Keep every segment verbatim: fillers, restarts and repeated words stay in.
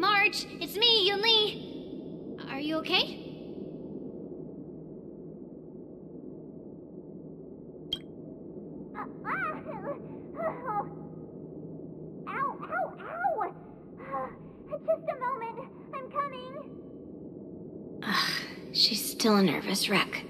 March, it's me, Yunli. Are you okay? Ow, ow, ow! Just a moment, I'm coming. Ugh, she's still a nervous wreck.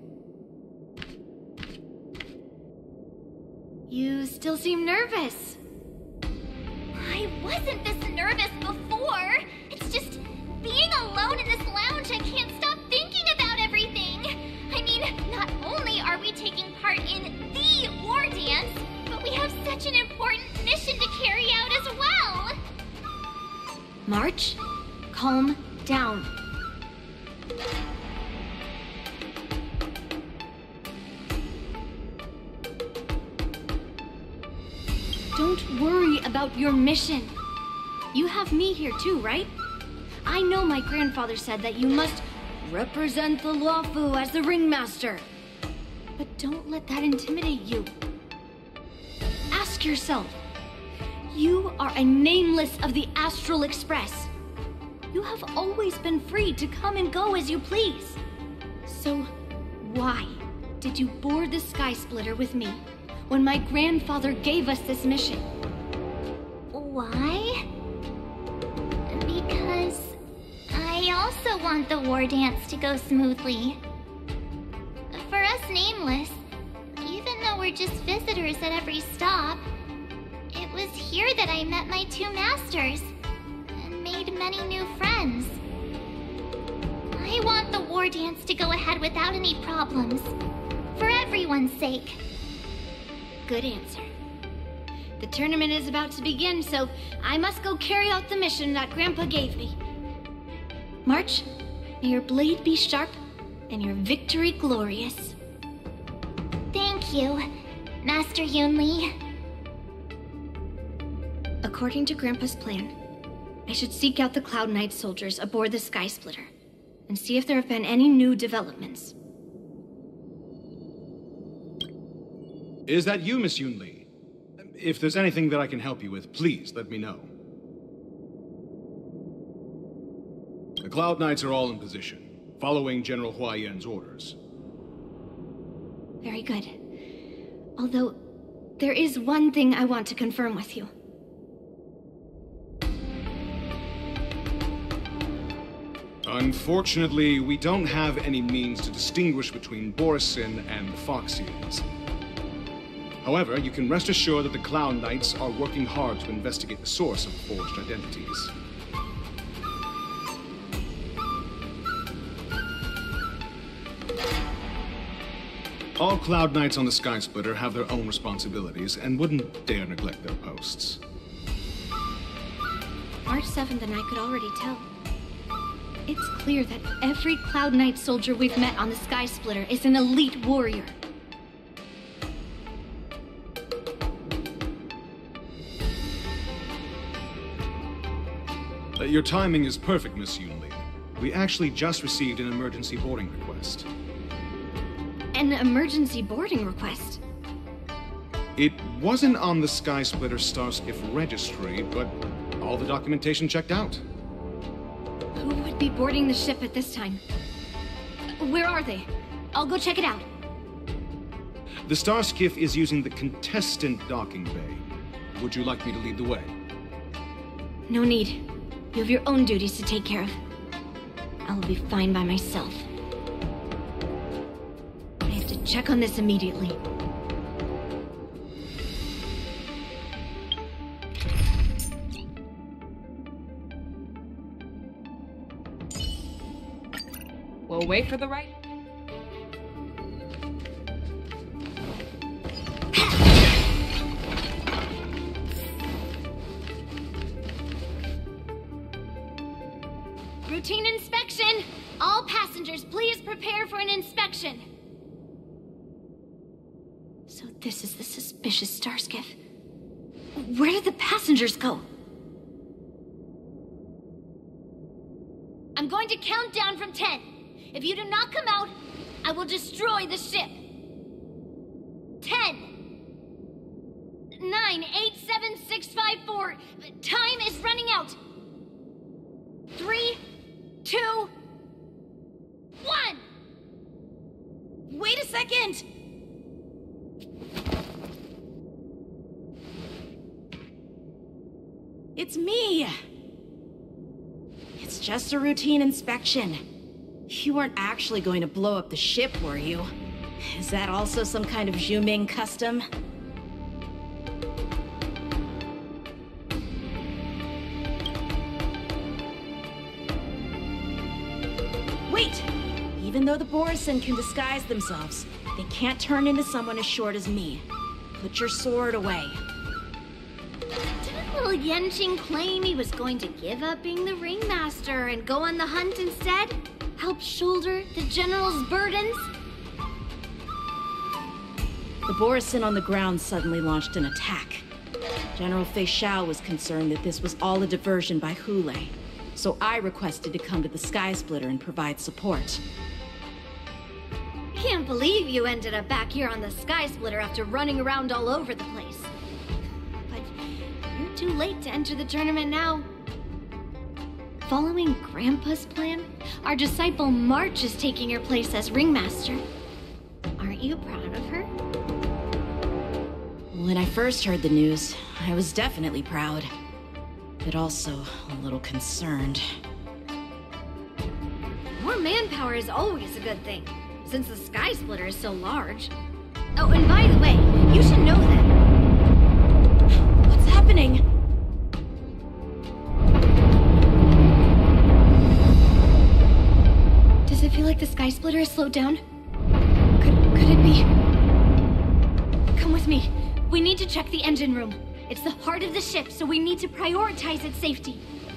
You still seem nervous. I wasn't this nervous before. It's just being alone in this lounge, I can't stop thinking about everything. I mean, not only are we taking part in the war dance, but we have such an important mission to carry out as well. March, calm down. Don't worry about your mission. You have me here too, right? I know my grandfather said that you must represent the Luofu as the ringmaster. But don't let that intimidate you. Ask yourself, you are a nameless of the Astral Express. You have always been free to come and go as you please. So why did you board the Sky Splitter with me when my grandfather gave us this mission? Why? Because I also want the war dance to go smoothly. For us nameless, even though we're just visitors at every stop, it was here that I met my two masters and made many new friends. I want the war dance to go ahead without any problems, for everyone's sake. Good answer. The tournament is about to begin, so I must go carry out the mission that Grandpa gave me. March, may your blade be sharp and your victory glorious. Thank you, Master Yunli. According to Grandpa's plan, I should seek out the Cloud Knight soldiers aboard the Sky Splitter and see if there have been any new developments. Is that you, Miss Yunli? If there's anything that I can help you with, please let me know. The Cloud Knights are all in position, following General Hua Yan's orders. Very good. Although, there is one thing I want to confirm with you. Unfortunately, we don't have any means to distinguish between Borisin and the Foxians. However, you can rest assured that the Cloud Knights are working hard to investigate the source of forged identities. All Cloud Knights on the Sky Splitter have their own responsibilities and wouldn't dare neglect their posts. March seventh and I could already tell. It's clear that every Cloud Knight soldier we've met on the Sky Splitter is an elite warrior. Uh, your timing is perfect, Miss Yunli. We actually just received an emergency boarding request. An emergency boarding request? It wasn't on the Sky Splitter Starskiff registry, but all the documentation checked out. Who would be boarding the ship at this time? Where are they? I'll go check it out. The Starskiff is using the contestant docking bay. Would you like me to lead the way? No need. You have your own duties to take care of. I will be fine by myself. I have to check on this immediately. We'll wait for the right... Routine inspection! All passengers, please prepare for an inspection. So this is the suspicious Starskiff. Where did the passengers go? I'm going to count down from ten. If you do not come out, I will destroy the ship. Ten. Nine, eight, seven, six, five, four. Time is running out. Three, two, one! Wait a second! It's me! It's just a routine inspection. You weren't actually going to blow up the ship, were you? Is that also some kind of Zhu Ming custom? Wait! Even though the Borisin can disguise themselves, they can't turn into someone as short as me. Put your sword away. Didn't little Yenjing claim he was going to give up being the ringmaster and go on the hunt instead? Help shoulder the general's burdens? The Borisin on the ground suddenly launched an attack. General Fei Xiao was concerned that this was all a diversion by Hule, so I requested to come to the Sky Splitter and provide support. Can't believe you ended up back here on the Sky Splitter after running around all over the place. But you're too late to enter the tournament now. Following Grandpa's plan, our disciple March is taking your place as ringmaster. Aren't you proud of her? When I first heard the news, I was definitely proud, but also a little concerned. More manpower is always a good thing, since the Sky Splitter is so large. Oh, and by the way, you should know that... What's happening? Does it feel like the Sky Splitter is slowed down? Could, could it be... Come with me. We need to check the engine room. It's the heart of the ship, so we need to prioritize its safety.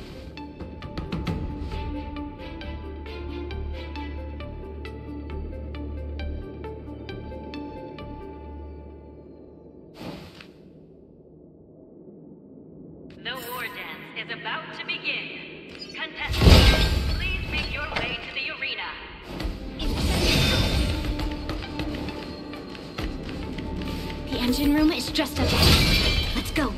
The war dance is about to begin. Contestants, please make your way to the arena. The engine room is just up ahead. Let's go.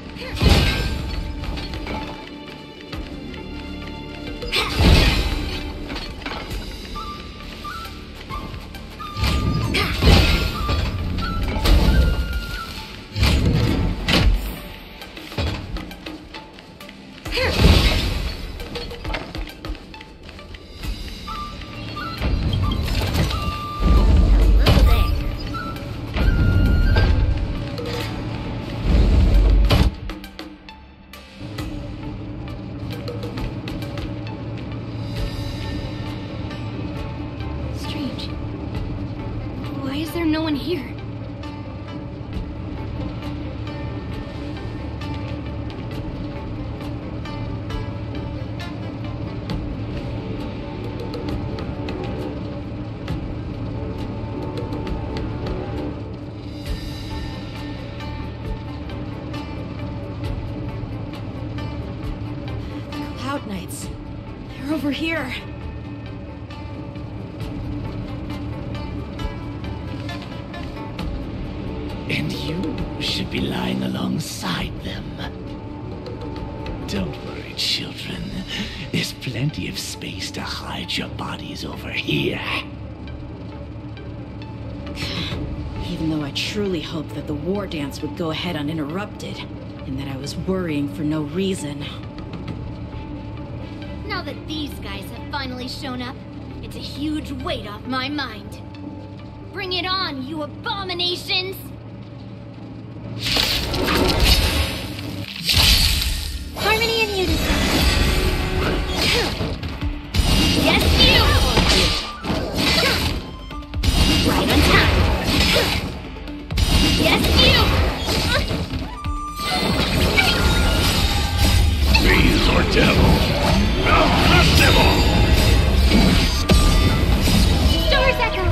Knights. They're over here. And you should be lying alongside them. Don't worry, children. There's plenty of space to hide your bodies over here. Even though I truly hoped that the war dance would go ahead uninterrupted, and that I was worrying for no reason. Now that these guys have finally shown up, it's a huge weight off my mind. Bring it on, you abominations! Harmony and unison. Yes, you! Right on time. Yes, you! These are devils! Impossible! Doors echo!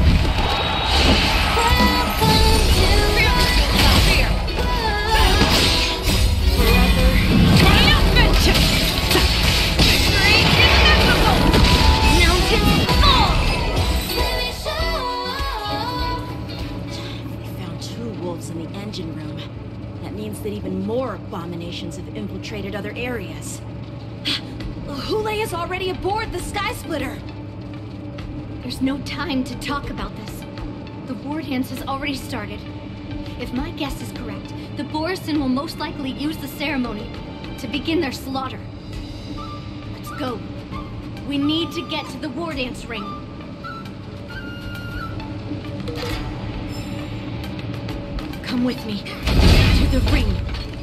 In the engine room. That means that even more abominations have infiltrated other areas. Hule is already aboard the Sky Splitter! There's no time to talk about this. The war dance has already started. If my guess is correct, the Borisin will most likely use the ceremony to begin their slaughter. Let's go. We need to get to the war dance ring. Come with me to the ring.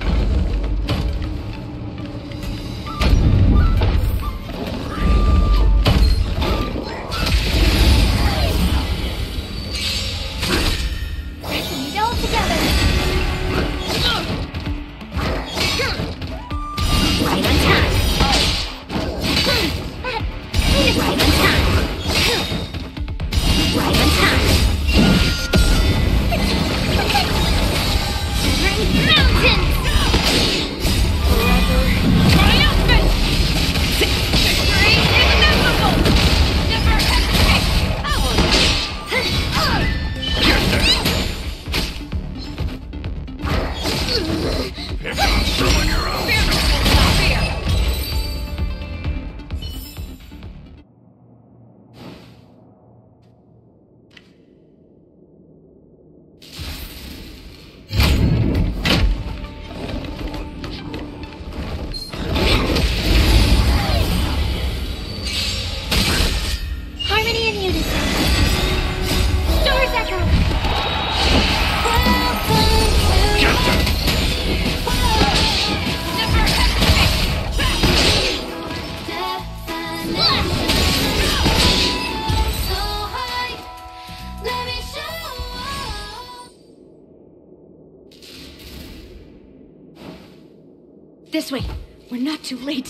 This way. We're not too late.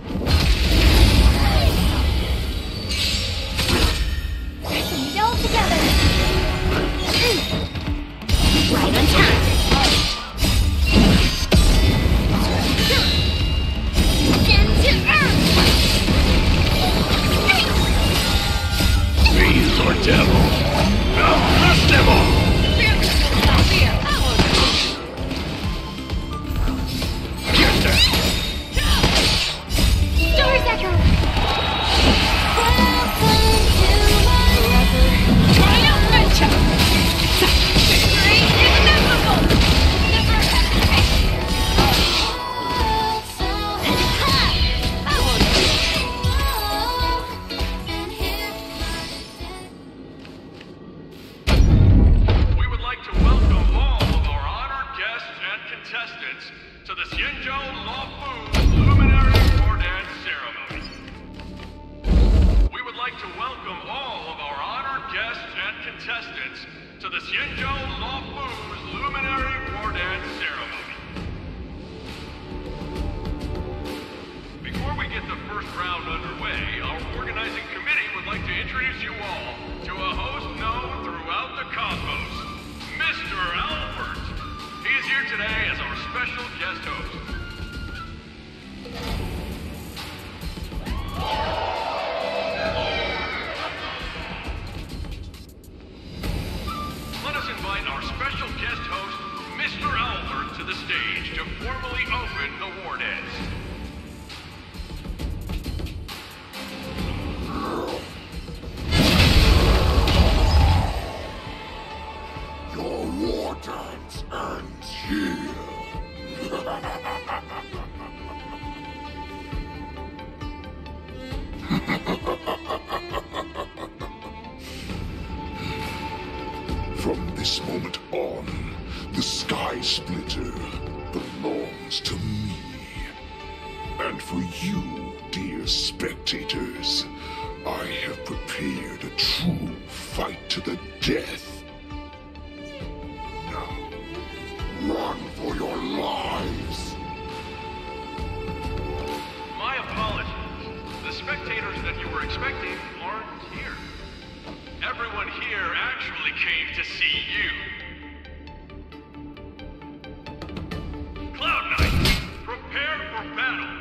Pressing it all together. Right on time. Down to earth. Bees or devil? No, not devil! From this moment on, the Sky Splitter belongs to me. And for you, dear spectators, I have prepared a true fight to the death. Now, run for your lives! My apologies. The spectators that you were expecting aren't here. Everyone here actually came to see you. Cloud Knight, prepare for battle!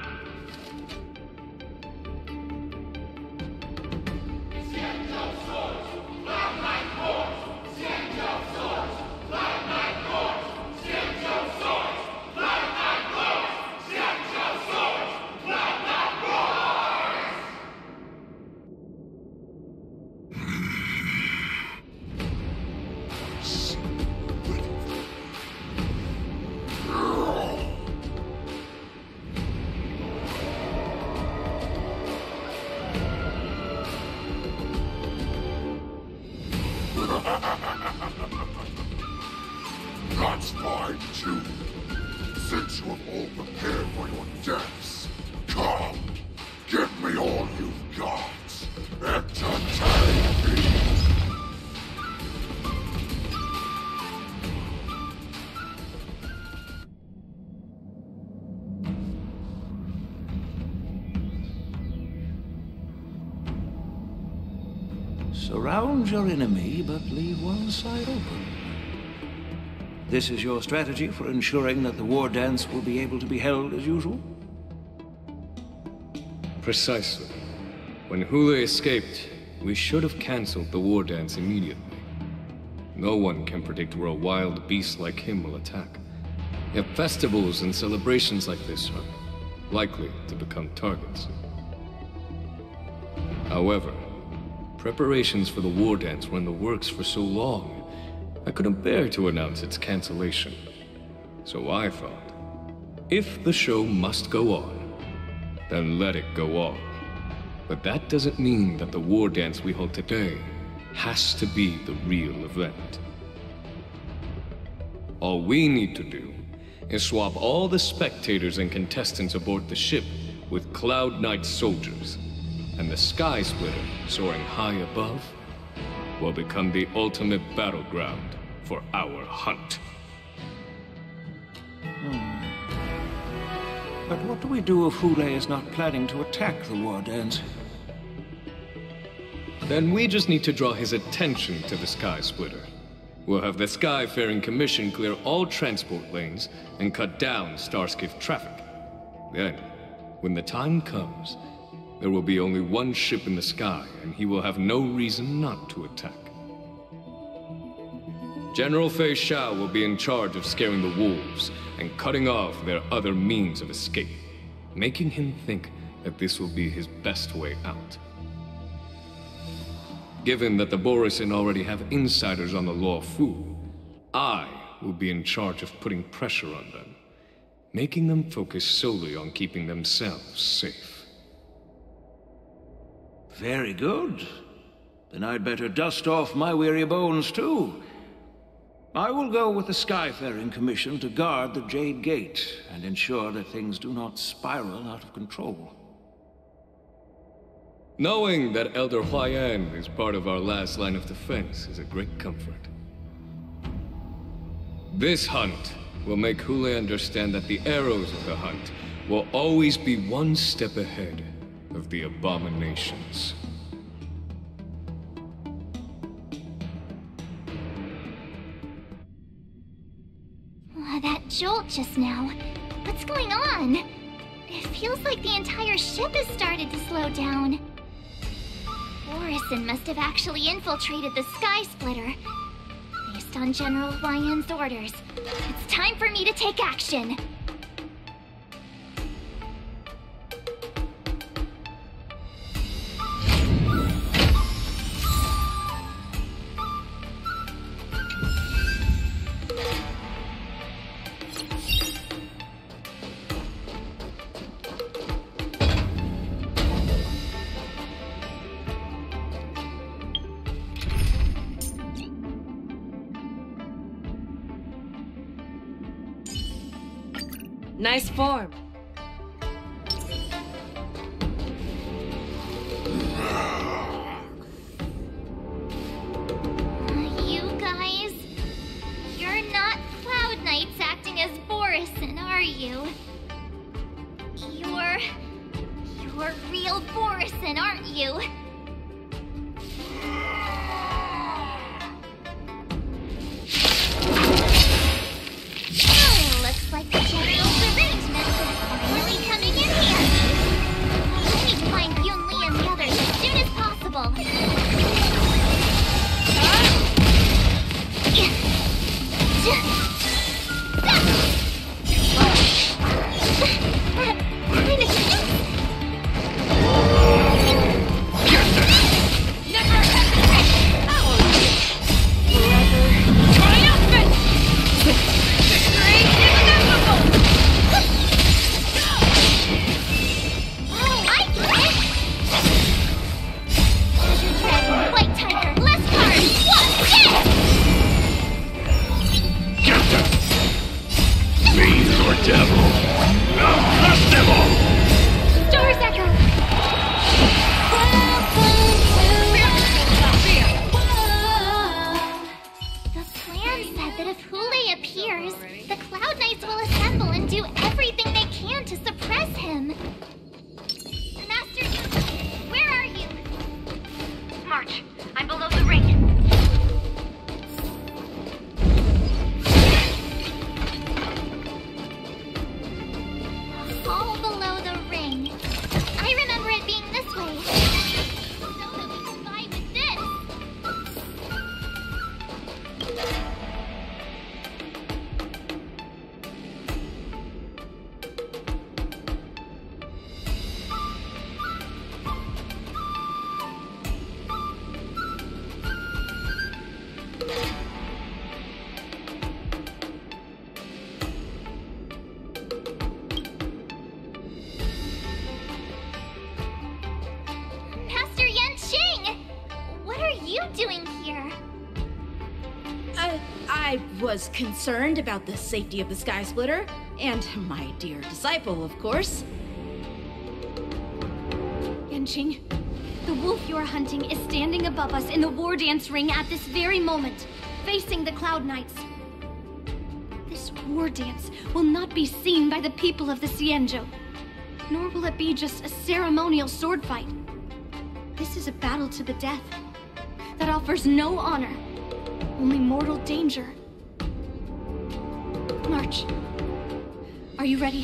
That's fine too. Since you have all prepared for your deaths, come, give me all you've got. Entertain me. Surround your enemy, but leave one side open. This is your strategy for ensuring that the war dance will be able to be held as usual? Precisely. When Hule escaped, we should have cancelled the war dance immediately. No one can predict where a wild beast like him will attack. Yet festivals and celebrations like this are likely to become targets. However, preparations for the war dance were in the works for so long, I couldn't bear to announce its cancellation. So I thought, if the show must go on, then let it go on. But that doesn't mean that the war dance we hold today has to be the real event. All we need to do is swap all the spectators and contestants aboard the ship with Cloud Knight soldiers, and the Sky Splitter, soaring high above, will become the ultimate battleground for our hunt. Hmm. But what do we do if Hule is not planning to attack the war dance? Then we just need to draw his attention to the Sky Splitter. We'll have the Skyfaring Commission clear all transport lanes and cut down Starskiff traffic. Then, when the time comes, there will be only one ship in the sky, and he will have no reason not to attack. General Fei Xiao will be in charge of scaring the wolves and cutting off their other means of escape, making him think that this will be his best way out. Given that the Borisin already have insiders on the Luo Fu, I will be in charge of putting pressure on them, making them focus solely on keeping themselves safe. Very good. Then I'd better dust off my weary bones too. I will go with the Skyfaring Commission to guard the Jade Gate and ensure that things do not spiral out of control. Knowing that Elder Huayan is part of our last line of defense is a great comfort. This hunt will make Hule understand that the arrows of the hunt will always be one step ahead of the abominations. Oh, that jolt just now. What's going on? It feels like the entire ship has started to slow down. Borisin must have actually infiltrated the Sky Splitter. Based on General Huayan's orders, it's time for me to take action. Nice form. You guys, you're not Cloud Knights acting as Borisin, are you? You're... you're real Borisin, aren't you? Oh, looks like the General's arrangements are finally coming in handy. I need to find Yun Li and the others as soon as possible. That kind of devil! Now crush them all! Star's Echo! The plan said that if Hule appears, the Cloud Knights will assemble and do everything they can to suppress him. Master, where are you? March. I'm below the ring. All below the ring. I remember it being this way. So that we can fight with this. Master Yanqing! What are you doing here? I, I was concerned about the safety of the Sky Splitter, and my dear disciple, of course. Yanqing, the wolf you are hunting is standing above us in the war dance ring at this very moment, facing the Cloud Knights. This war dance will not be seen by the people of the Xianzhou, nor will it be just a ceremonial sword fight. This is a battle to the death that offers no honor, only mortal danger. March. Are you ready?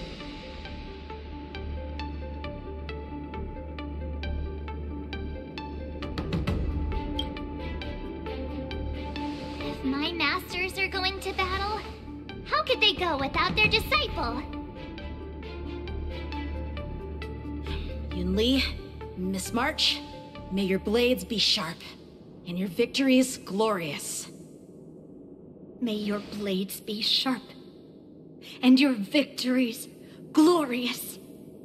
If my masters are going to battle, how could they go without their disciple? Yunli, Miss March, may your blades be sharp, and your victories glorious. May your blades be sharp, and your victories glorious.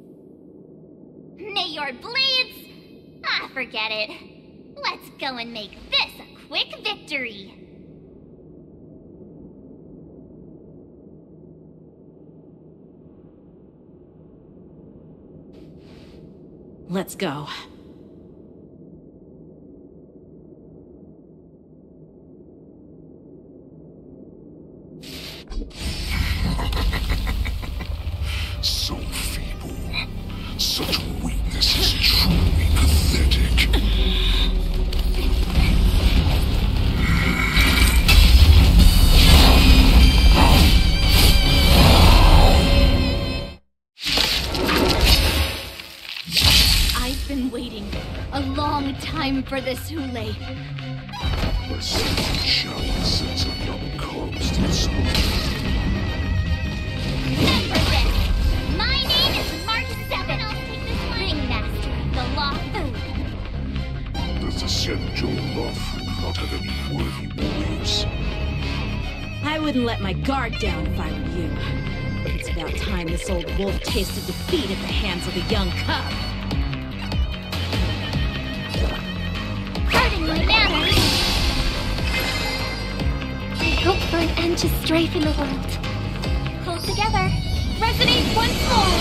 May your blades... Ah, forget it. Let's go and make this a quick victory. Let's go. So feeble. Such weakness is truly pathetic. I've been waiting a long time for this, Hule. The second shower sends a young corpse to the slaughter. Remember this! My name is Mark seven. I'll take this Ringmaster of the Law Food. Does the Xianzhou Lawfu not have any worthy warriors? I wouldn't let my guard down if I were you. It's about time this old wolf tasted defeat at the hands of a young cub. Pardon my manners. I hope for an end to strife in the world. Pull together. Resonate once more.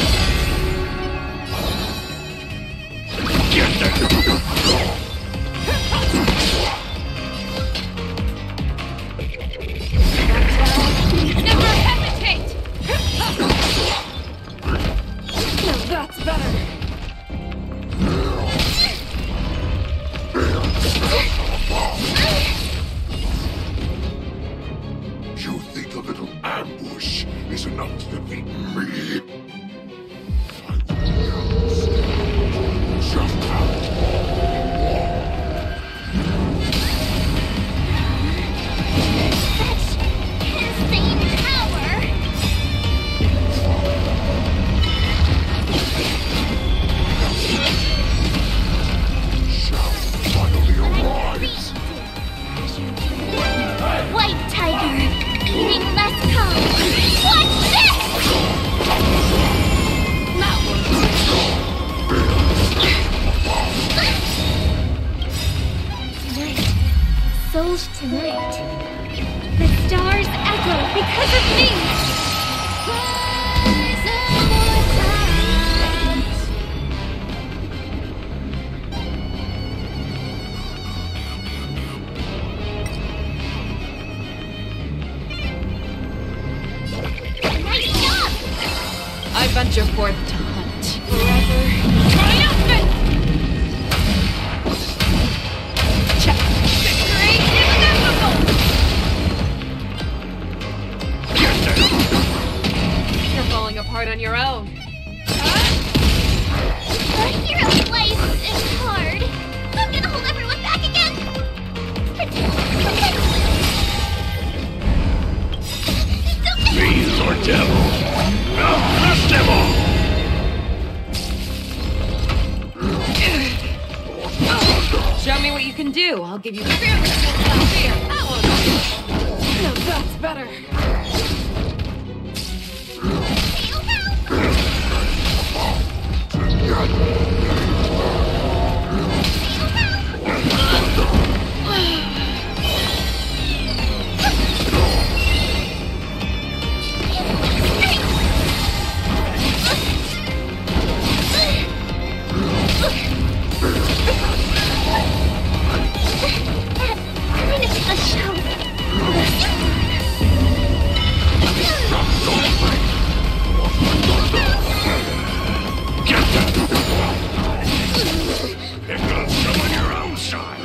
Get that! Never hesitate! Now that's better. You think a little ambush is enough to defeat me? I will jump out. Such insane power. Shall finally arise. White tiger, eating less cow. Watch this! I venture forth to hunt. Forever. Triumphant! Check. Victory inevitable! You're falling apart on your own. A hero's life is hard. I'm gonna hold everyone back again. Fiends or devils? I'll crush them all! Show me what you can do. I'll give you fearless skills without fear. That one. No, that's better. Finish the show. Pick up some on your own side!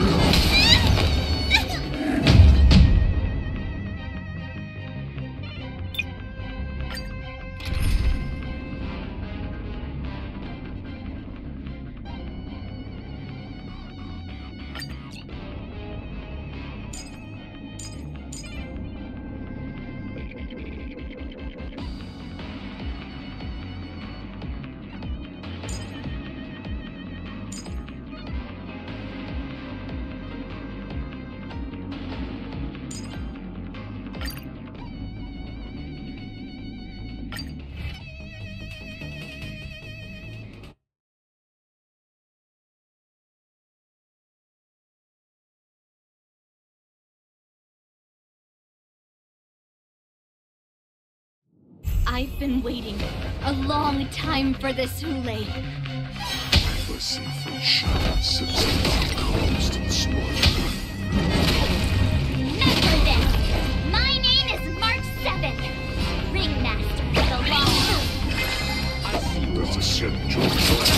I've been waiting a long time for this, Hule. Listen for shots since the comes to the slaughter. Remember this. My name is March seventh. Ringmaster of the Long Loop. There's a shed George.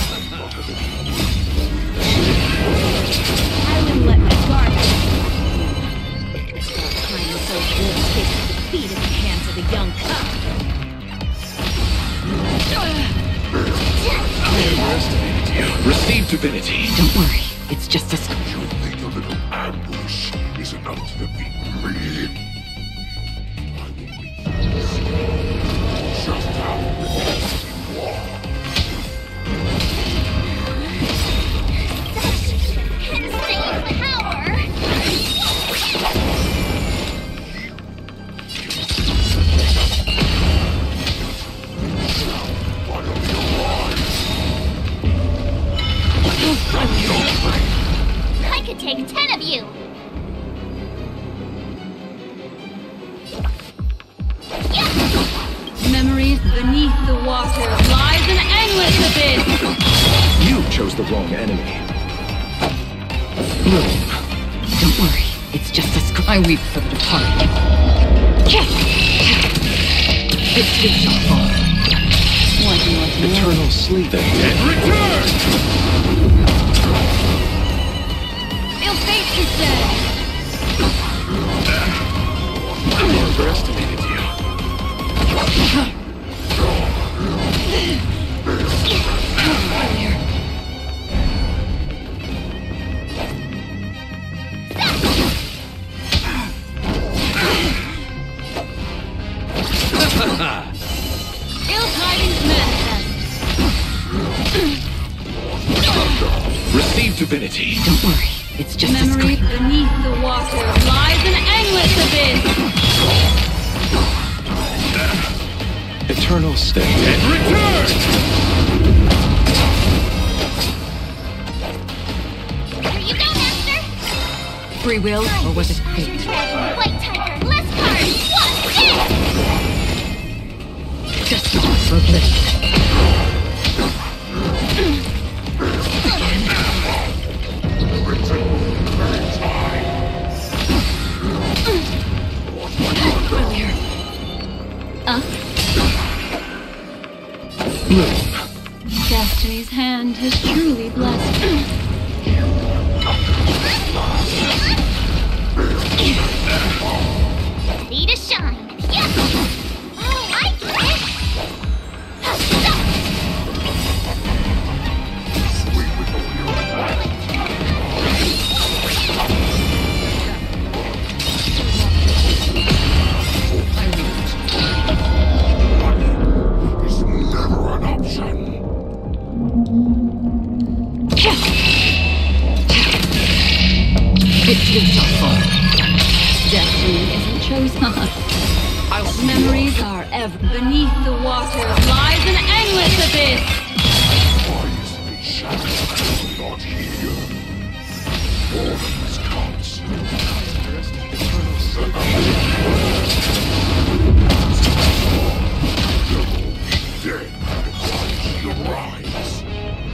I wouldn't let my guard down. It's not time so good tasted defeat at the hands of the young cub. I underestimated you. Receive divinity. Don't worry, it's just a sc- You think a little ambush is enough to defeat me? I will make you see just how defeated you are. Insane power! I could take ten of you! Memories beneath the water lies an endless abyss. You chose the wrong enemy. Bloom. Don't worry, it's just a sc- I weep for the departed. It too shall fall. What do you want to know? Eternal sleep. The dead Return! Feel fate is dead. I underestimated you. Ill tidings manifest. Receive divinity. Don't worry, it's just a Memories scream. beneath the water lies an endless abyss. Eternal stay. And return! Here you go, Master! Free will, or was it fate? White Tiger, less cards! What? Yes! Just not for oblivion. Uh? Destiny's hand has truly blessed me. Ready to shine. Yeah. Oh, I get it. It's never an option. Victories are fun. Destiny isn't chosen. Our memories are ever beneath the water lies an endless abyss. Why is the shadow not here? All these counts. Dead inside your eyes.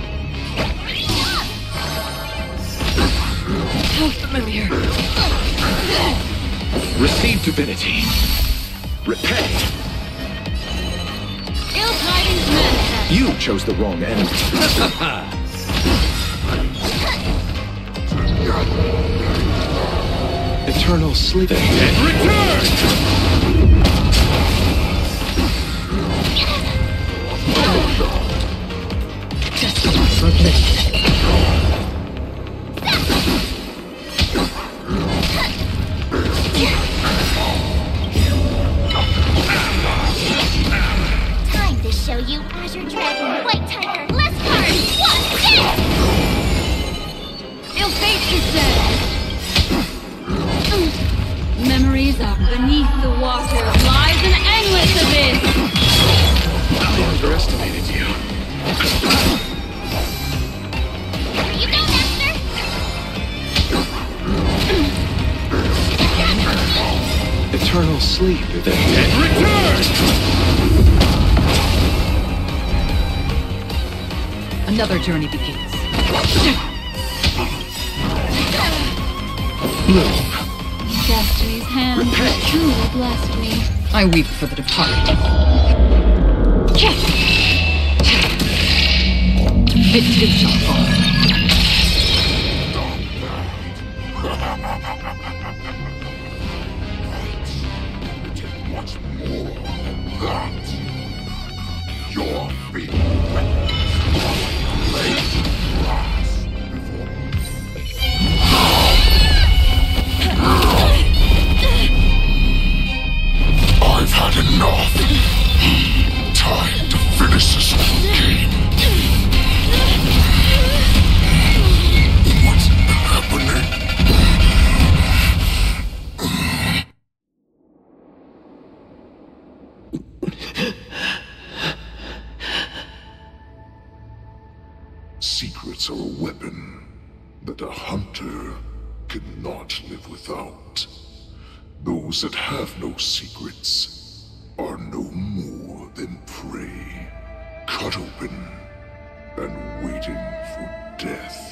How familiar. Receive divinity. Repay. Ill tidings manifest. You chose the wrong enemy. Eternal sleep. And return! Time to show you Azure Dragon, White Tiger, less cards. What's this? Ill fate is dead. Memories are beneath the water lies an endless abyss. I underestimated you. You go, Master. Eternal sleep. And return! Another journey begins. Bloom. Destiny's hand has truly blessed me. I weep for the departed. Victory shall fall. Much more than that. Your feet. Lay grass before I've had enough. Time to finish this game. What's happening? Secrets are a weapon that a hunter cannot live without. Those that have no secrets are no more than prey, cut open and waiting for death.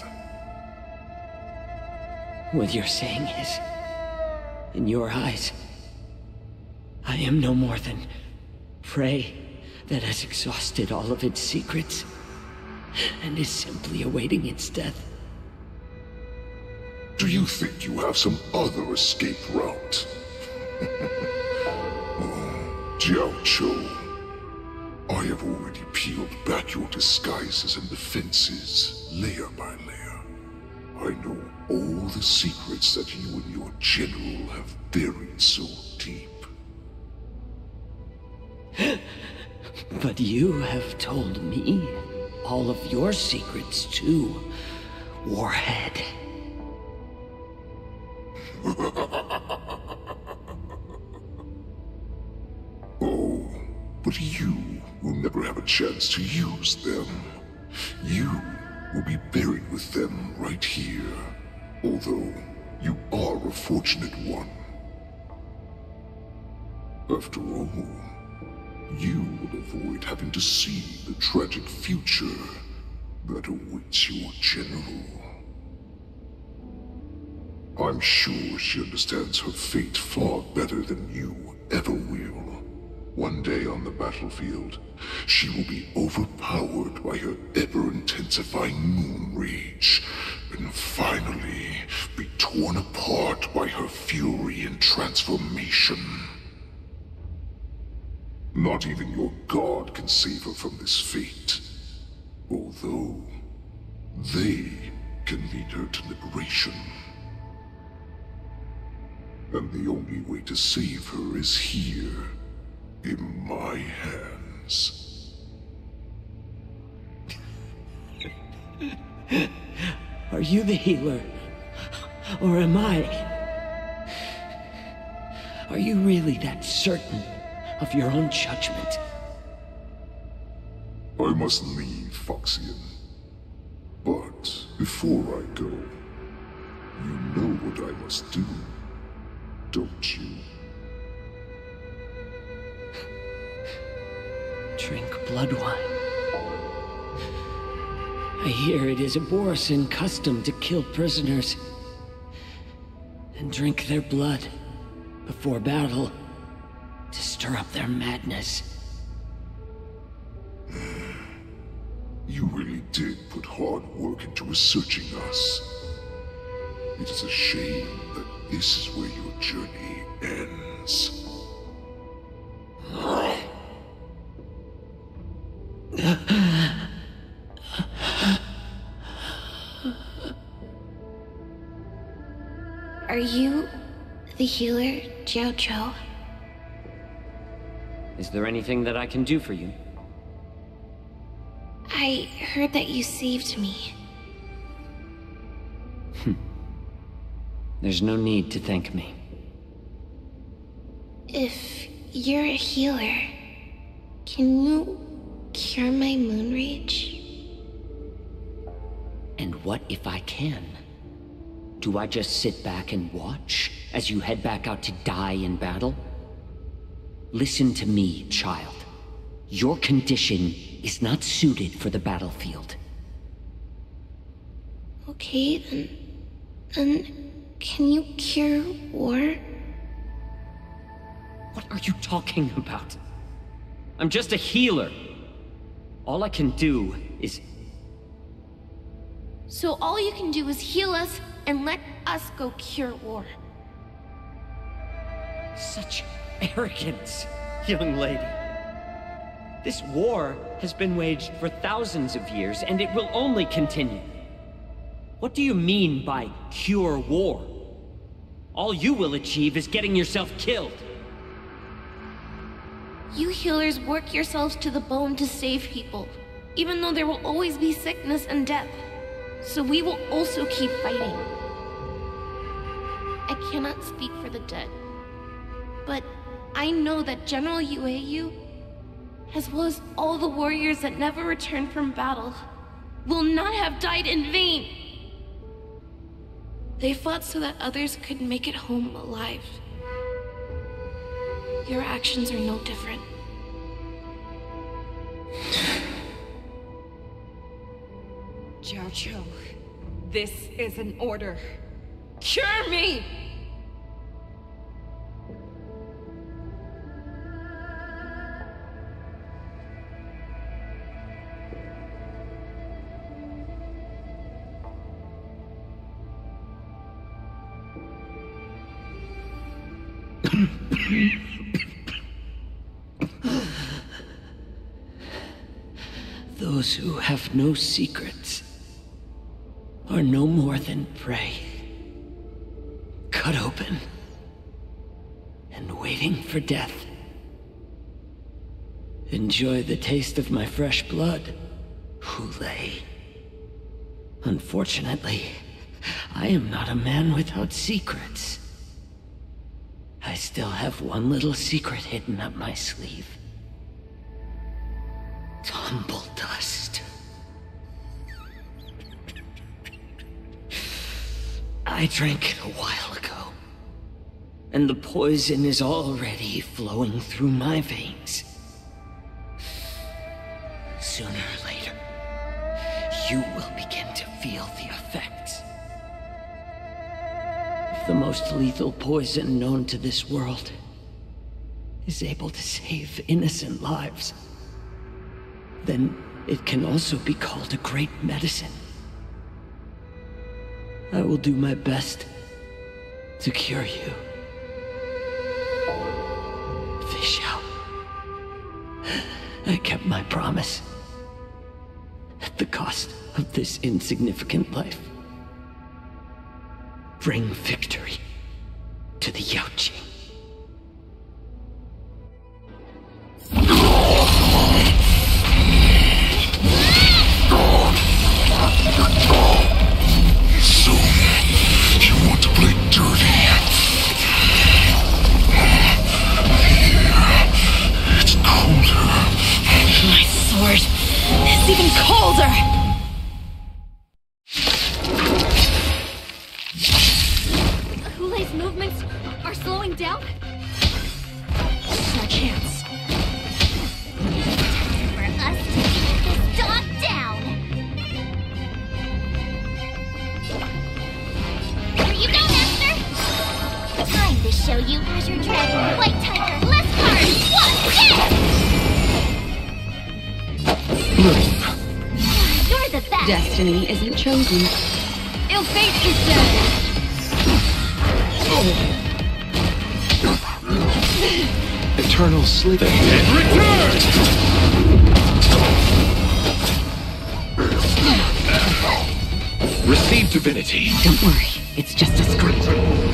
What you're saying is, in your eyes, I am no more than prey that has exhausted all of its secrets and is simply awaiting its death. Do you think you have some other escape route? Oh, Jiao Cho, I have already peeled back your disguises and defenses, layer by layer. I know all the secrets that you and your general have buried so deep. But you have told me all of your secrets too, Warhead. Oh, but you will never have a chance to use them. You will be buried with them right here, although you are a fortunate one. After all, you will avoid having to see the tragic future that awaits your general. I'm sure she understands her fate far better than you ever will. One day on the battlefield, she will be overpowered by her ever-intensifying moon rage, and finally be torn apart by her fury and transformation. Not even your god can save her from this fate, although they can lead her to liberation. And the only way to save her is here, in my hands. Are you the healer? Or am I? Are you really that certain of your own judgment? I must leave, Foxian. But before I go, you know what I must do, don't you? Drink blood wine. I hear it is a Borisin custom to kill prisoners and drink their blood before battle to stir up their madness. You really did put hard work into researching us. It is a shame that this is where your journey ends. Are you the healer, Jiao Zhou? Is there anything that I can do for you? I heard that you saved me. There's no need to thank me. If you're a healer, can you cure my moon rage? And what if I can? Do I just sit back and watch as you head back out to die in battle? Listen to me, child. Your condition is not suited for the battlefield. Okay, then... Then... Can you cure war? What are you talking about? I'm just a healer. All I can do is... So all you can do is heal us and let us go cure war. Such arrogance, young lady. This war has been waged for thousands of years, and it will only continue. What do you mean by cure war? All you will achieve is getting yourself killed. You healers work yourselves to the bone to save people, even though there will always be sickness and death. So we will also keep fighting. I cannot speak for the dead, but I know that General Yueyu, as well as all the warriors that never returned from battle, will not have died in vain. They fought so that others could make it home alive. Your actions are no different. Jiao Zhou, this is an order. Cure me! Those who have no secrets are no more than prey, cut open and waiting for death. Enjoy the taste of my fresh blood, Hulei. Unfortunately, I am not a man without secrets. I still have one little secret hidden up my sleeve. Tumble dust. I drank it a while ago, and the poison is already flowing through my veins. Sooner or later, you will begin to feel the effects. The most lethal poison known to this world is able to save innocent lives, then it can also be called a great medicine. I will do my best to cure you. Fish out. I kept my promise. At the cost of this insignificant life. Bring victory to the Yaoqing. So, you want to play dirty? Here, it's colder. My sword is even colder! Hulei's movements are slowing down? No chance. For us to keep this dog down! Here you go, Master! Time to show you Azure Dragon, White Tiger, less cards! One, yes! You're the best! Destiny isn't chosen. Ill fate is dead! Eternal sleep. Return! Receive divinity. Don't worry, it's just a scratch.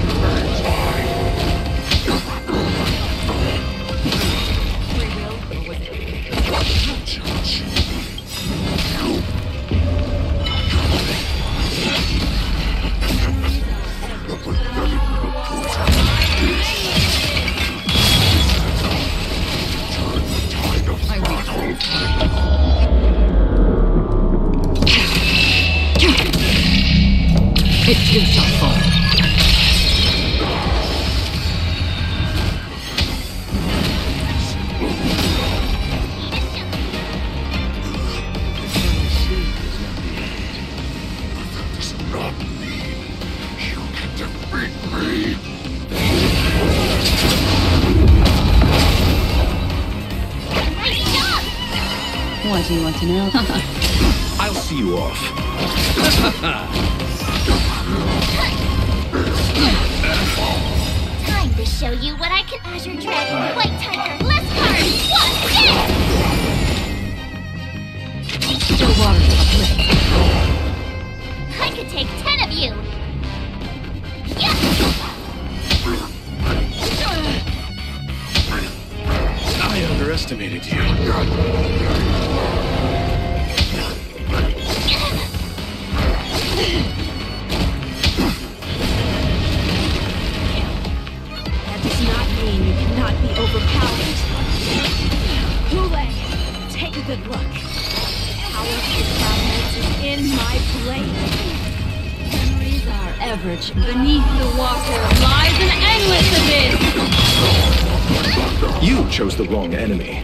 It too shall fall. Does not mean you can defeat me. Great job! What do you want to know? I'll see you off. Time to show you what I can. Azure Dragon, White Tiger, less cards! One, yes! Still water for the flip. I could take ten of you! Yes! I underestimated you. That does not mean you cannot be overpowered. Hulei, take a good look. Power of the Cloud Knights is in my blade. Memories are average. Beneath the water lies an endless abyss. You chose the wrong enemy.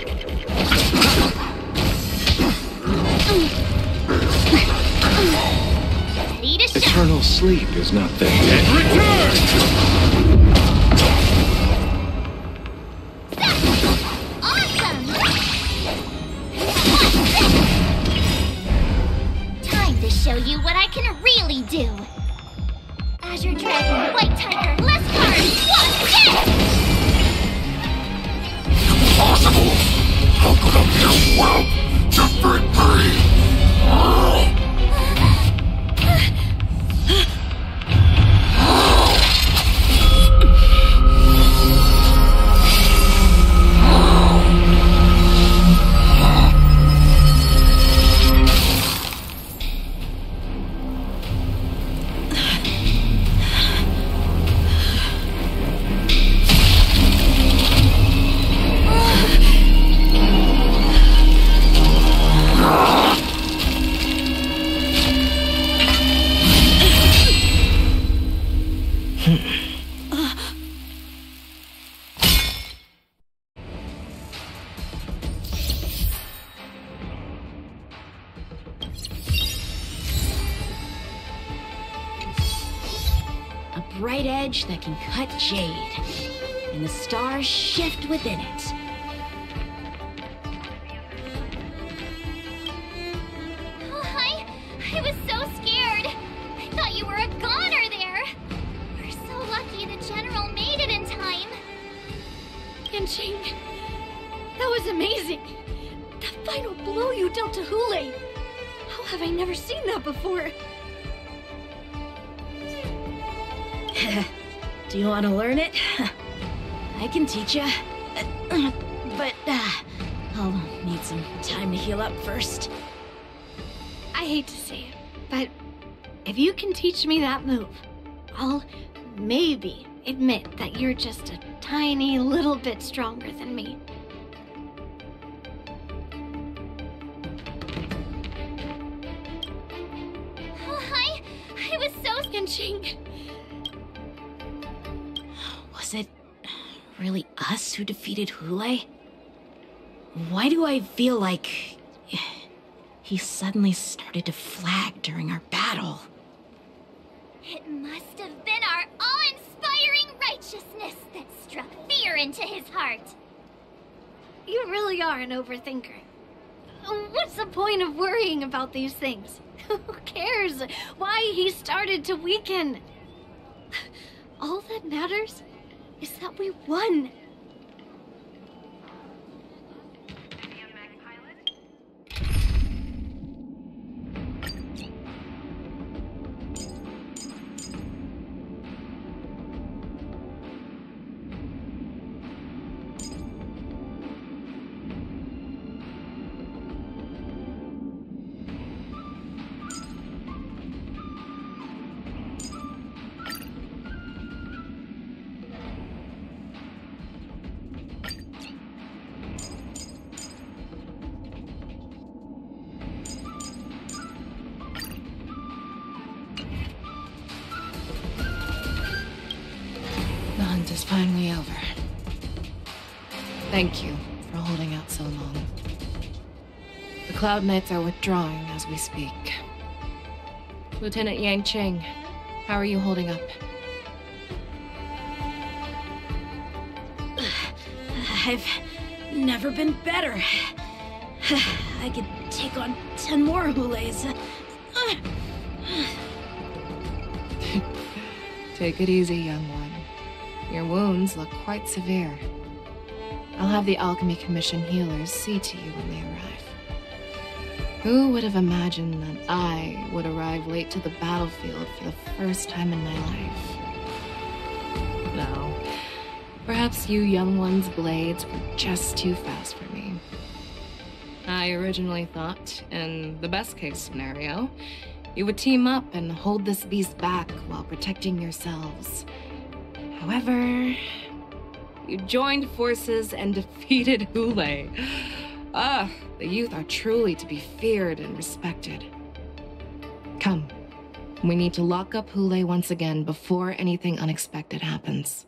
Ready to shine! Eternal sleep is not the dead. Return! Awesome! Time to show you what I can really do! Azure Dragon, White Tiger, less cards! One, yes! Impossible! How could a mere whelp defeat me? Bright edge that can cut jade. and the stars shift within it. Oh, I... I was so scared. I thought you were a goner there. We're so lucky the General made it in time. Yanqing, that was amazing. That final blow you dealt to Hule. How have I never seen that before? Do you want to learn it? I can teach you. But uh, I'll need some time to heal up first. I hate to say it, but if you can teach me that move, I'll maybe admit that you're just a tiny little bit stronger than me. Oh, I... I was so... Yanqing. Was it really us who defeated Hule? Why do I feel like he suddenly started to flag during our battle? It must have been our awe-inspiring righteousness that struck fear into his heart. You really are an overthinker. What's the point of worrying about these things? Who cares why he started to weaken? All that matters is that we won. The hunt is finally over. Thank you for holding out so long. The Cloud Knights are withdrawing as we speak. Lieutenant Yanqing, how are you holding up? I've never been better. I could take on ten more Hules. Take it easy, young one. Your wounds look quite severe. I'll have the Alchemy Commission healers see to you when they arrive. Who would have imagined that I would arrive late to the battlefield for the first time in my life? No. Perhaps you young one's blades were just too fast for me. I originally thought, in the best-case scenario, you would team up and hold this beast back while protecting yourselves. However, you joined forces and defeated Hule. Ah, the youth are truly to be feared and respected. Come, we need to lock up Hule once again before anything unexpected happens.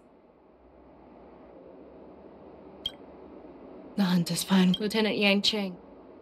The hunt is fine, Lieutenant Yanqing.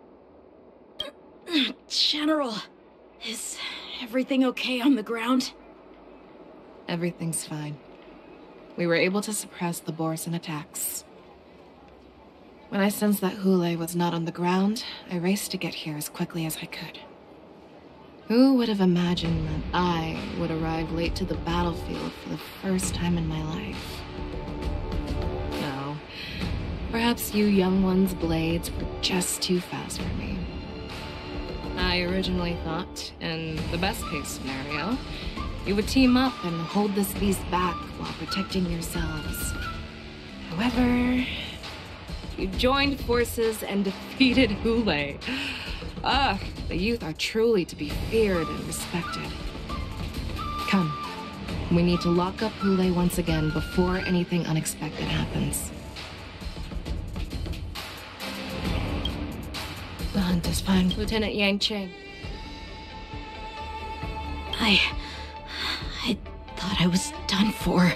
General, is everything okay on the ground? Everything's fine. We were able to suppress the Borson attacks. When I sensed that Hule was not on the ground, I raced to get here as quickly as I could. Who would have imagined that I would arrive late to the battlefield for the first time in my life? No. Perhaps you young one's blades were just too fast for me. I originally thought, in the best-case scenario, you would team up and hold this beast back while protecting yourselves. However, you joined forces and defeated Hule. Ah, the youth are truly to be feared and respected. Come, we need to lock up Hule once again before anything unexpected happens. The hunt is fine, Lieutenant Yanqing. I... I thought I was done for.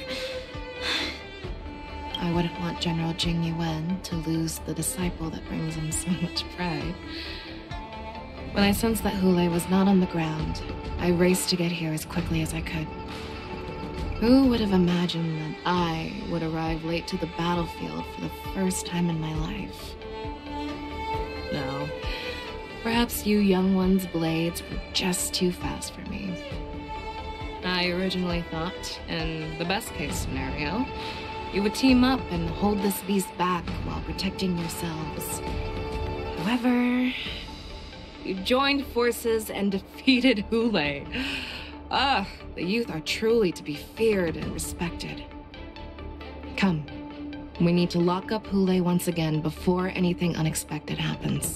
I wouldn't want General Jing Yuan to lose the disciple that brings him so much pride. When I sensed that Hule was not on the ground, I raced to get here as quickly as I could. Who would have imagined that I would arrive late to the battlefield for the first time in my life? No. Perhaps you young ones' blades were just too fast for me. I originally thought, in the best-case scenario, you would team up and hold this beast back while protecting yourselves. However, you joined forces and defeated Hule. Ah, the youth are truly to be feared and respected. Come, we need to lock up Hule once again before anything unexpected happens.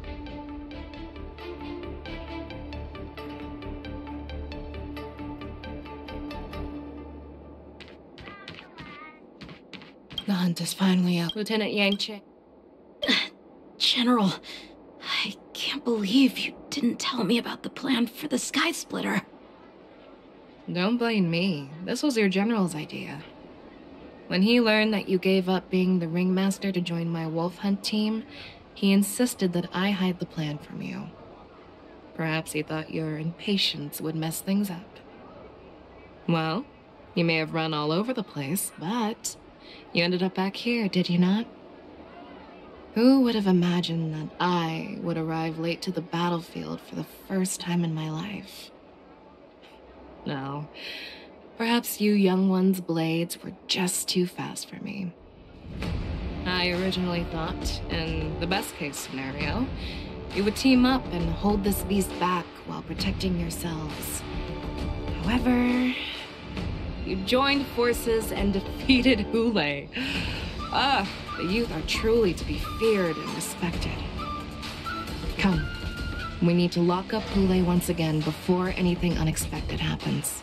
The hunt is finally up. Lieutenant Yang. General, I can't believe you didn't tell me about the plan for the Sky Splitter. Don't blame me. This was your general's idea. When he learned that you gave up being the ringmaster to join my wolf hunt team, he insisted that I hide the plan from you. Perhaps he thought your impatience would mess things up. Well, you may have run all over the place, but you ended up back here, did you not? Who would have imagined that I would arrive late to the battlefield for the first time in my life? No. Perhaps you young ones' blades were just too fast for me. I originally thought, in the best-case scenario, you would team up and hold this beast back while protecting yourselves. However, you joined forces and defeated Hule. Ah, the youth are truly to be feared and respected. Come, we need to lock up Hule once again before anything unexpected happens.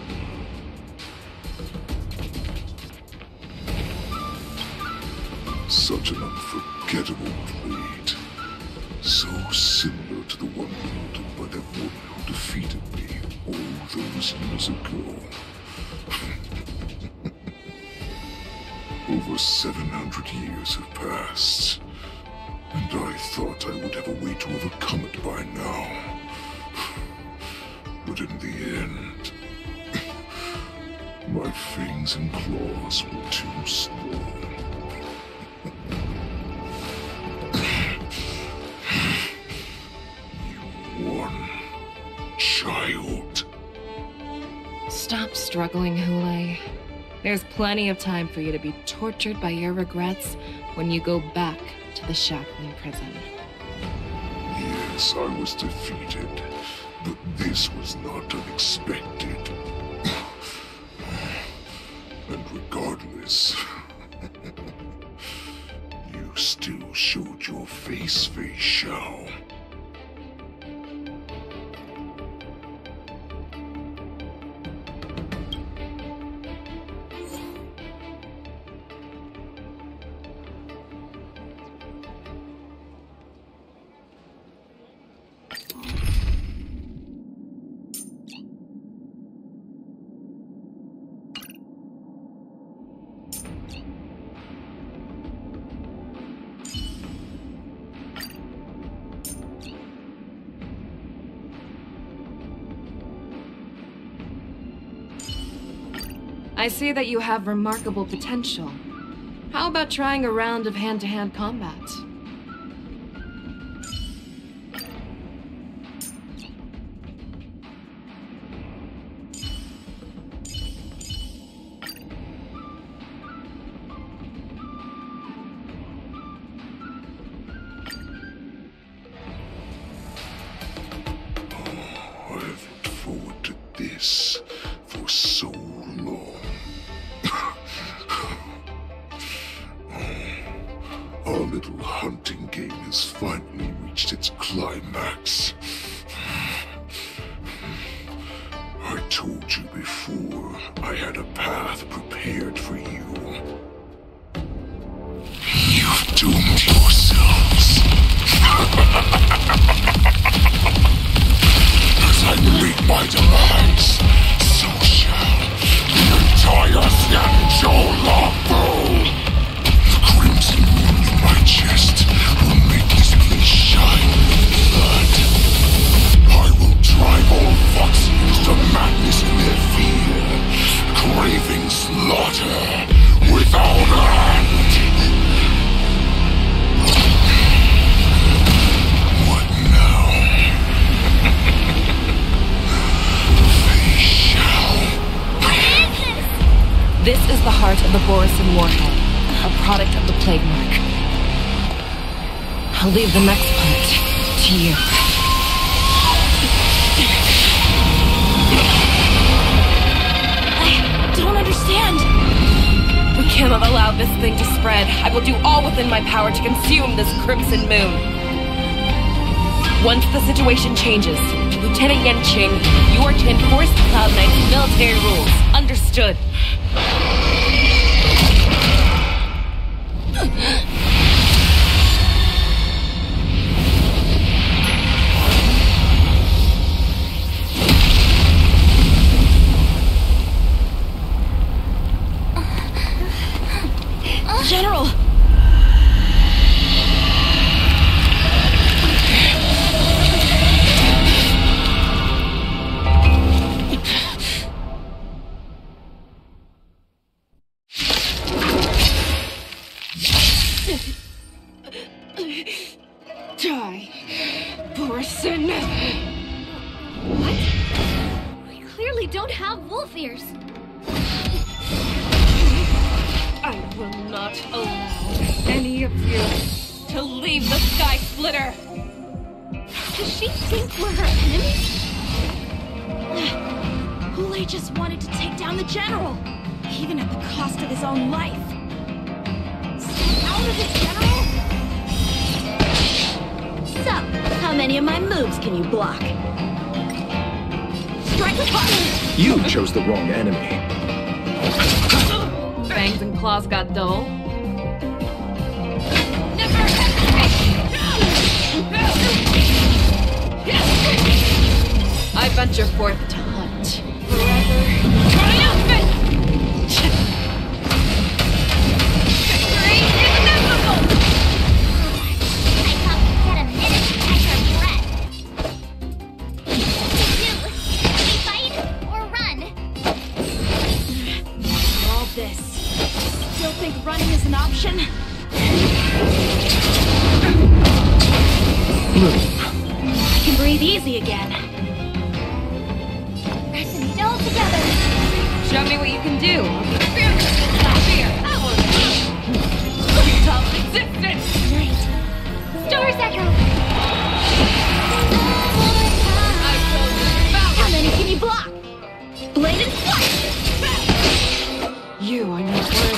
Such an unforgettable blade. So similar to the one wielded by that woman who defeated me all those years ago. Over seven hundred years have passed, and I thought I would have a way to overcome it by now. But in the end, my fangs and claws were too slow. You won, child. Stop struggling, Hule. There's plenty of time for you to be tortured by your regrets when you go back to the shackling prison. Yes, I was defeated, but this was not unexpected. And regardless, you still showed your face, Fei Xiao. I see that you have remarkable potential. How about trying a round of hand-to-hand combat? I've looked forward to this for so long. Our little hunting game has finally reached its climax. I told you before, I had a path prepared for you. You've doomed yourselves. As I await my demise, so shall the entire Xianzhou Lawful. The crimson wound in my chest will make this place shine with blood. I will drive all Foxians to madness in their fear, crave part of the Borison warhead, a product of the Plague Mark. I'll leave the next part to you. I don't understand. We cannot allow this thing to spread. I will do all within my power to consume this Crimson Moon. Once the situation changes, Lieutenant Yenqing, you are to enforce the Cloud Knight's military rules. Understood. General! Die, Borison! What? We clearly don't have wolf ears. I will not allow any of you to leave the Sky Splitter! Does she think we're her enemies? Hule just wanted to take down the General, even at the cost of his own life. Stay out of it, General! So, how many of my moves can you block? Strike a button! You chose the wrong enemy. Fangs and claws got dull. Never! I venture forth to hunt. Forever. Triumphant! Victory is inevitable! I thought we'd get a minute to catch our breath. What do? We fight or run? All this. Still think running is an option? Move. I can breathe easy again. Pressing it all together. Show me what you can do. Fear! Fear! Tough resistance! Right. Star's Echo. How many can you block? Blade and flash! You are not worthy.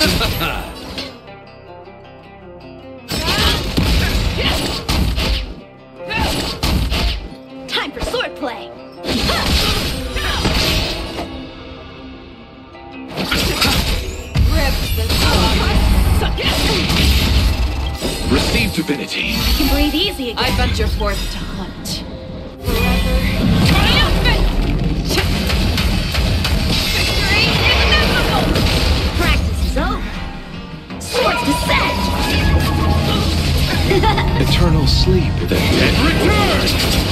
Time for swordplay! Rip this Receive divinity. I can breathe easy again. I venture forth to hunt. Triumphant! Victory is inevitable! Practice is over. Swords descend! Eternal sleep, the dead return!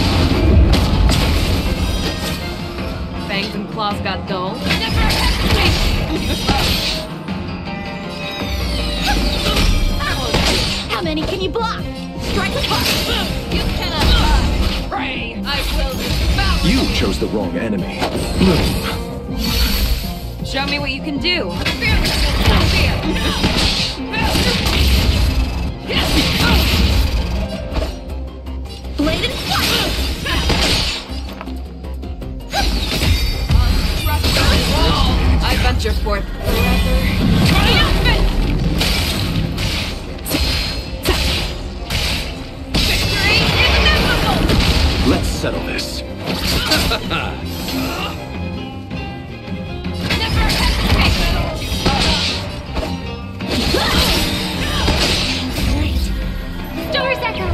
Fangs and claws got dull. Never hesitate! How many can you block? Strike a punch! You cannot die. Pray, I will devour You chose the wrong enemy. Move. Show me what you can do. Fear! Fear! Blade and flash! I venture forth. Triumphant! Victory is inevitable! Let's settle this. Never hesitate! Great. Star's Echo.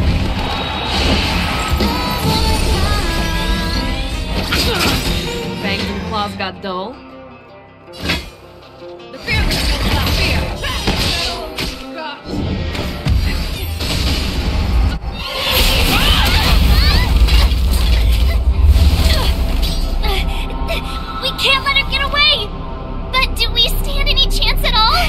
Fangs and claws got dull. The fear is not fear! We can't let her get away! But do we stand any chance at all?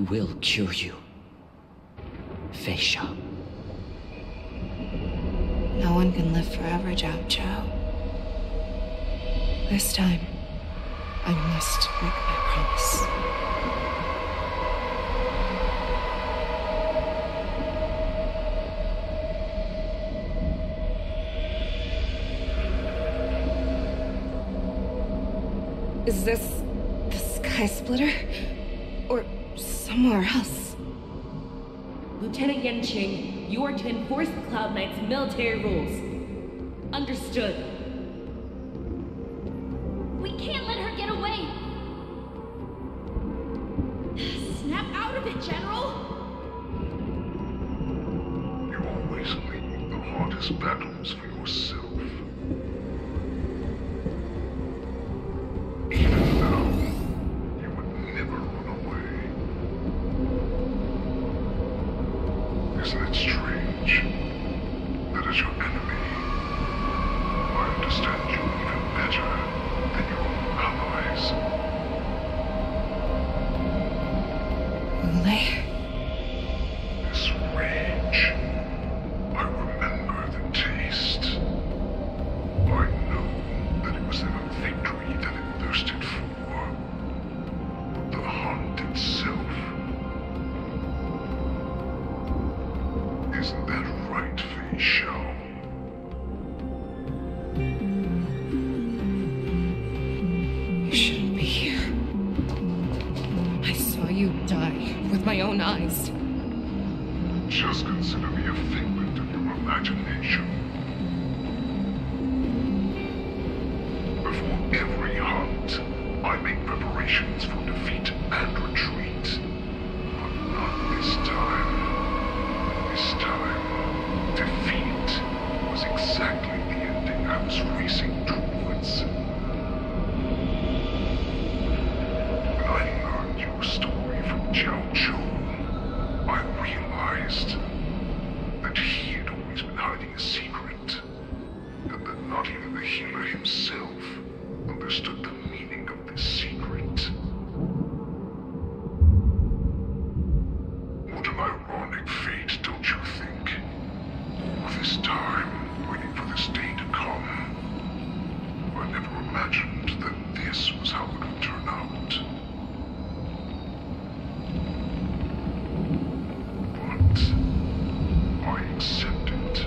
will cure you. Fei Xiao. No one can live forever, Zhao Zhao. This time, I must break my promise. Is this the Sky Splitter? Or somewhere else? Lieutenant Yanqing, you are to enforce the Cloud Knight's military rules. Understood. We can't let her get away! Snap out of it, General! You always leave the hardest battles for yourself. Even now, you would never run away. Isn't it strange that as your enemy, I understand you even better than your own allies? Ulay? This rage, I remember the taste. I know that it was never victory that it thirsted for, but the hunt itself. Isn't that right, Fei Xiao? You shouldn't be here. I saw you die with my own eyes. Just consider me a figment of your imagination. Before every hunt, I make preparations for defeat and retreat. But not this time. This time, defeat was exactly the ending I was racing towards. When I learned your story from Zhao Zhou, I realized that he had always been hiding a secret, and that not even the healer himself understood the meaning of this secret. What an ironic fate, don't you think? All this time, waiting for this day to come. I never imagined that this was how it would turn out. But I accept it.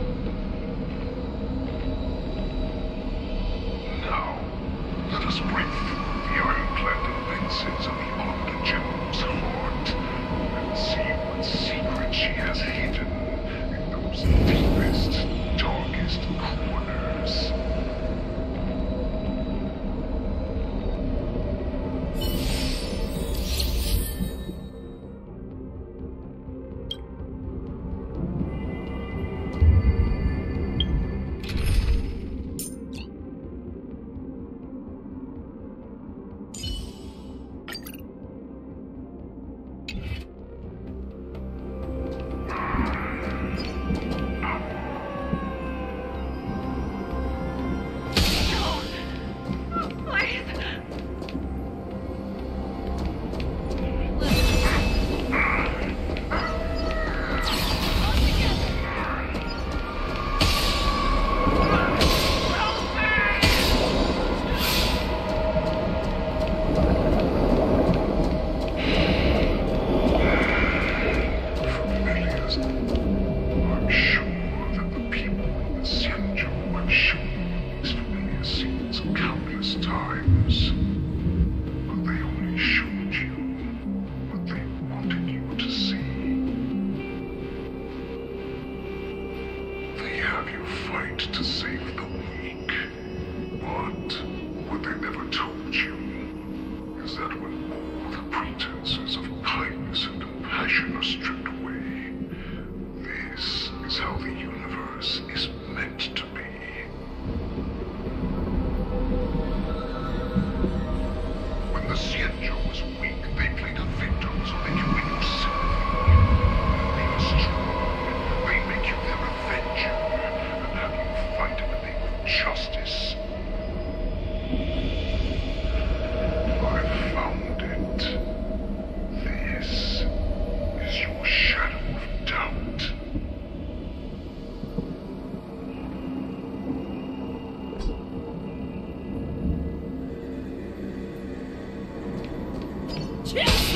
Now, let us break through the ironclad defenses of the Omni General's heart and see what secret she has hidden in those deepest, darkest corners.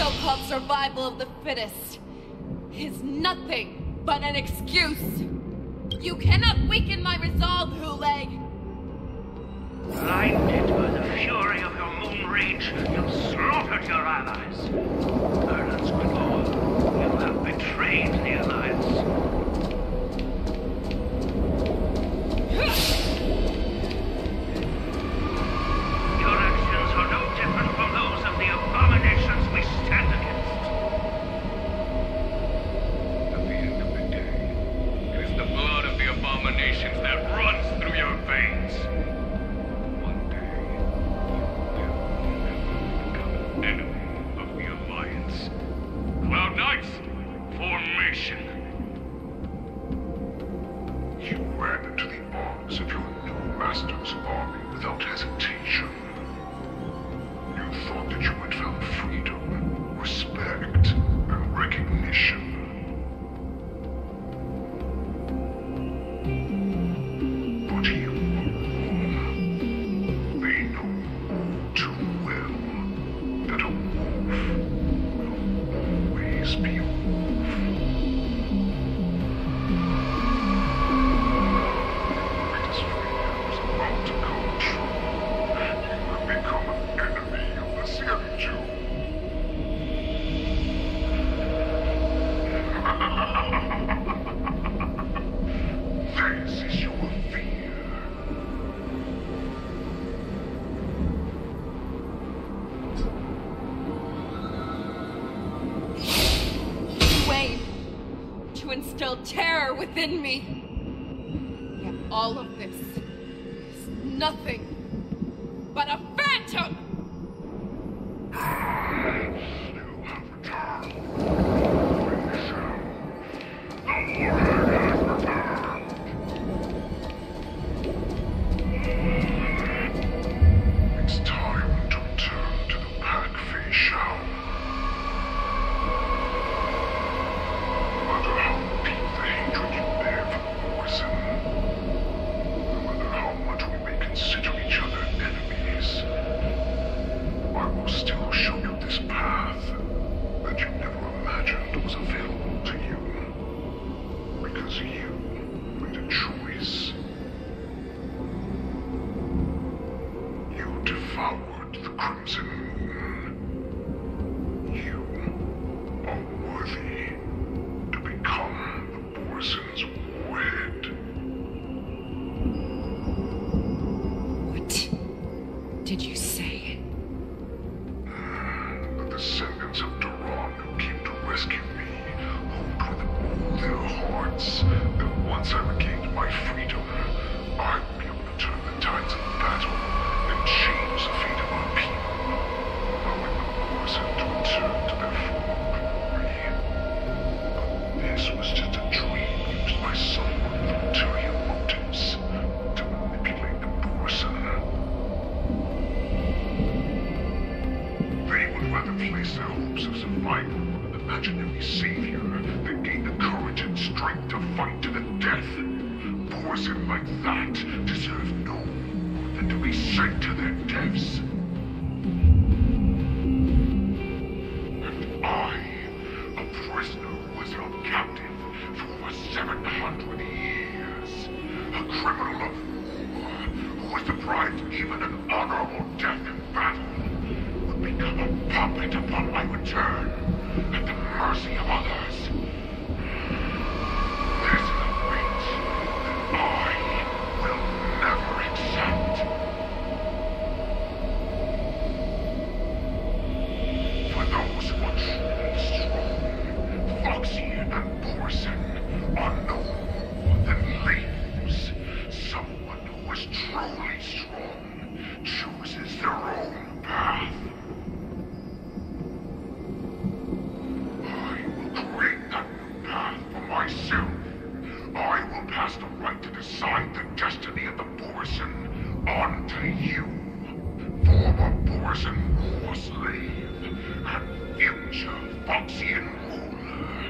so-called survival of the fittest is nothing but an excuse. You cannot weaken my resolve, Hule. Blinded by the fury of your moon rage, you slaughtered your allies. Erland's Grimoire, you have betrayed the Alliance. Your actions are no different from those of the abominations we stand against. At the end of the day, it is the blood of the abominations that runs through your veins. One day, you will become an enemy of the Alliance. Cloud Knights, formation. You ran into the arms of your new master's army without hesitation. You thought that you had found freedom, respect, and recognition. But you were wrong. They know too well that a wolf will always be a wolf. Greatest fear was about to come true. You have become an enemy of the Serenju. This is your fear. Wayne, to instill terror within me. Yet all of this is nothing but a phantom! You have returned. We shall. The warhead has returned. It's time to return to the Pack Fei Shao. No matter how deep the hatred you bear for Morrison, no matter how much we may consider each other enemies, I will still show you this path that you never imagined was available to you. Because you made a choice. You devoured the Crimson Moon. You are worthy to become the Borson's warhead. What did you say? The descendants of Duran who came to rescue me hoped with all their hearts that once I regained my freedom, I would be able to turn the tides of battle and change the fate of our people, allowing the Borson to return to their former glory. But this was just a dream used by someone with ulterior motives to manipulate the Borson. They would rather place their hopes of survival on an imaginary savior than gain the courage and strength to fight to the death. Borson like that deserve no more than to be sent to their deaths. And I, a prisoner who was held captive for over seven hundred years, a criminal of war who was deprived even an honorable death in battle, would become a puppet upon my return, at the mercy of others. This is a fate that I will never accept. For those who are truly strong, Foxy and Borson are no more than labels. Someone who is truly strong chooses their own path. I will create that new path for myself. I will pass the right to decide the destiny of the Borson on to you, former Borson war slave and future Foxian ruler.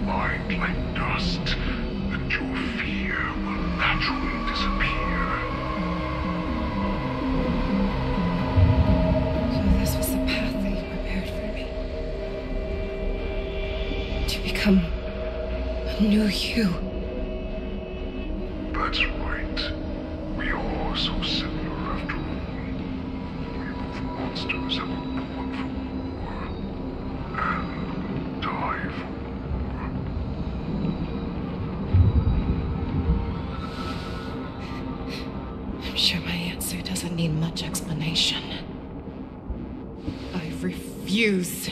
mind like dust, and your fear will naturally disappear. So this was the path that you prepared for me. To become a new you. That's right. We are so similar after all. We both monsters have been born for war, and die for war. I'm sure my answer doesn't need much explanation. I refuse.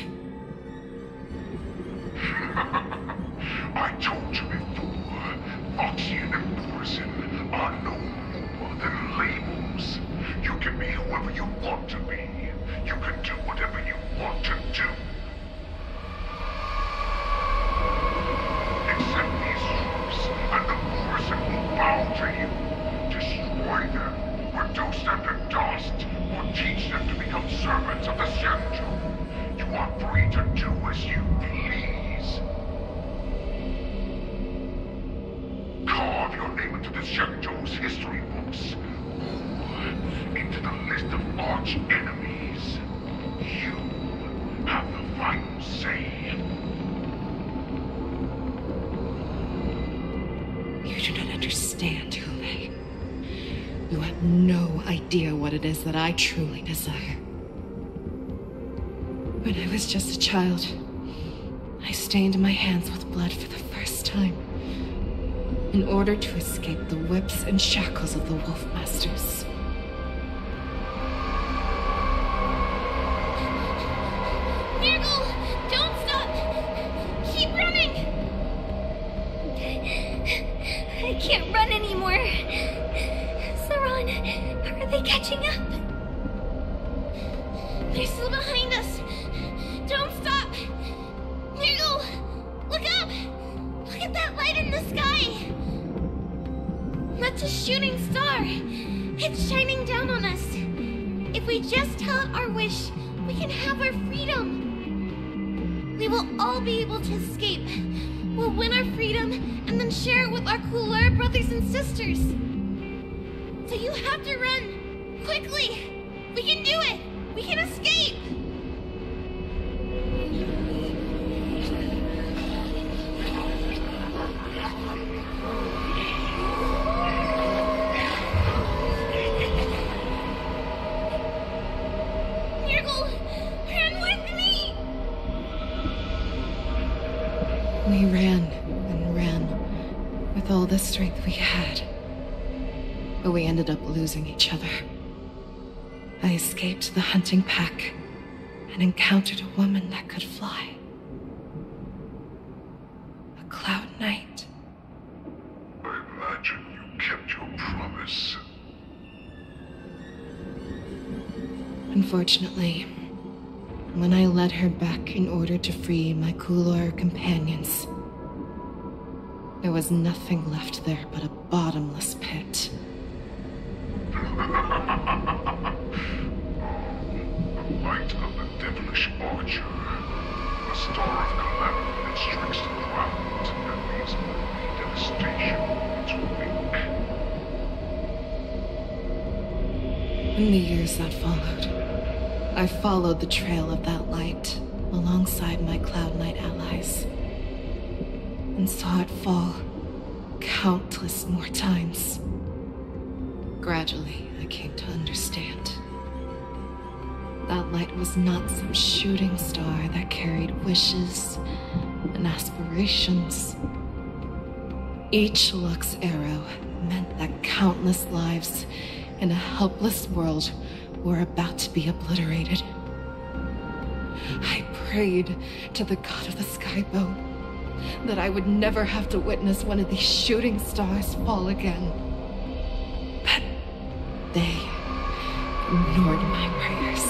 I told you before, Foxian and Borisin are no more than labels. You can be whoever you want to be. You can do whatever you want to do. Accept these troops, and the Borisin will bow to you. Destroy them, reduce them to dust, or teach them to become servants of the Shenju. You are free to do as you please. Carve your name into the Shenju's history books, or into the list of arch enemies. You have the final say. You do not understand, Hule. You have no idea what it is that I truly desire. When I was just a child, I stained my hands with blood for the first time, in order to escape the whips and shackles of the Wolf Masters. Nurgle, don't stop! Keep running! I can't run anymore. Saran, are they catching up? They're still behind us. Don't stop! Nurgle, look up! Look at that light in the sky! That's a shooting star. It's shining down on us. If we just tell it our wish, we can have our freedom. We will all be able to escape. We'll win our freedom and then share it with our cooler brothers and sisters. So you have to run. Quickly. We can do it. We can escape. We ran and ran with all the strength we had, but we ended up losing each other. I escaped the hunting pack and encountered a woman that could fly. A Cloud Knight. I imagine you kept your promise. Unfortunately, when I led her back in order to free my Kulor companions, there was nothing left there but a bottomless pit. The light of the devilish archer. A star of calamity that strikes the ground and leaves only devastation in its wake. In the years that followed, I followed the trail of that light alongside my Cloud Knight allies, and saw it fall countless more times. Gradually, I came to understand. That light was not some shooting star that carried wishes and aspirations. Each Lux arrow meant that countless lives in a helpless world were about to be obliterated. I prayed to the god of the skybow that I would never have to witness one of these shooting stars fall again. But they ignored my prayers.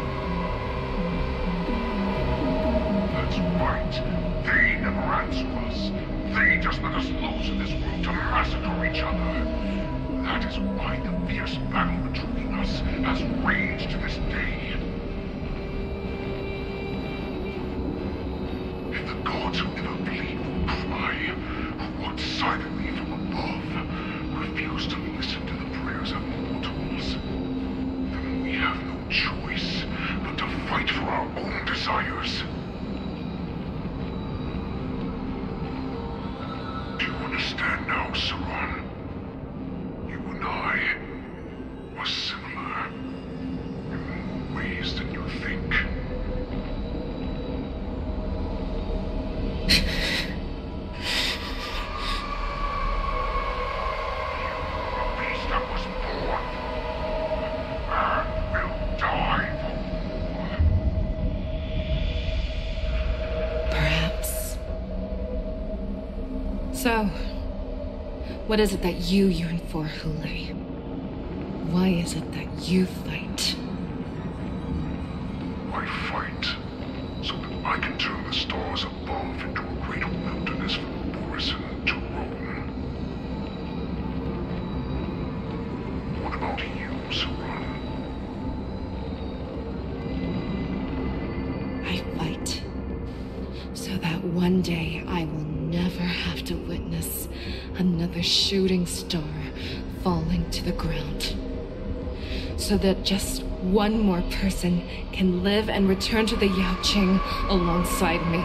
That's right. They never answer us. They just let us loose in this world to massacre each other. That is why the fierce battle between us has raged to this day. If the gods who never bleed will understand now, Saran. You and I are similar in more ways than you think. So, what is it that you yearn for, Hule? Why is it that you fight? I fight so that I can turn the stars above into a great wilderness for Borisin to roam. What about you, Saran? I fight so that one day I will never have to witness another shooting star falling to the ground. So that just one more person can live and return to the Yaoqing alongside me.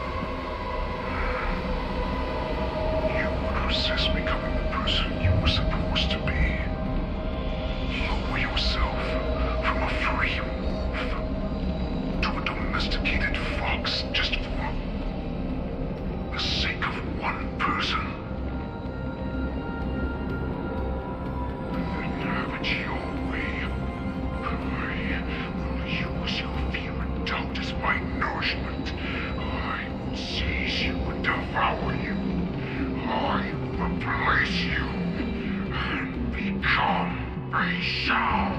You would resist becoming the person you were supposed to be. Lower yourself from a free wolf to a domesticated fox just for the sake of one person. Then have it your way. I will use your fear and doubt as my nourishment. I will seize you and devour you. I will replace you and become a Shao.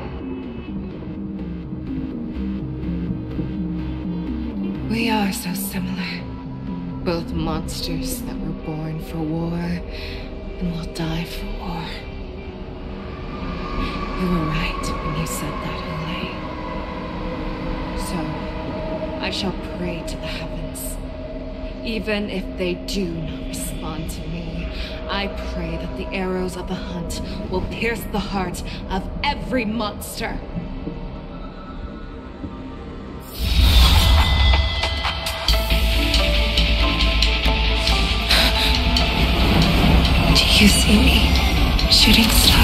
We are so similar. Both monsters that were born for war and will die for war. You were right when you said that, Hule. So, I shall pray to the heavens. Even if they do not respond to me, I pray that the arrows of the hunt will pierce the heart of every monster. You see me, shooting star.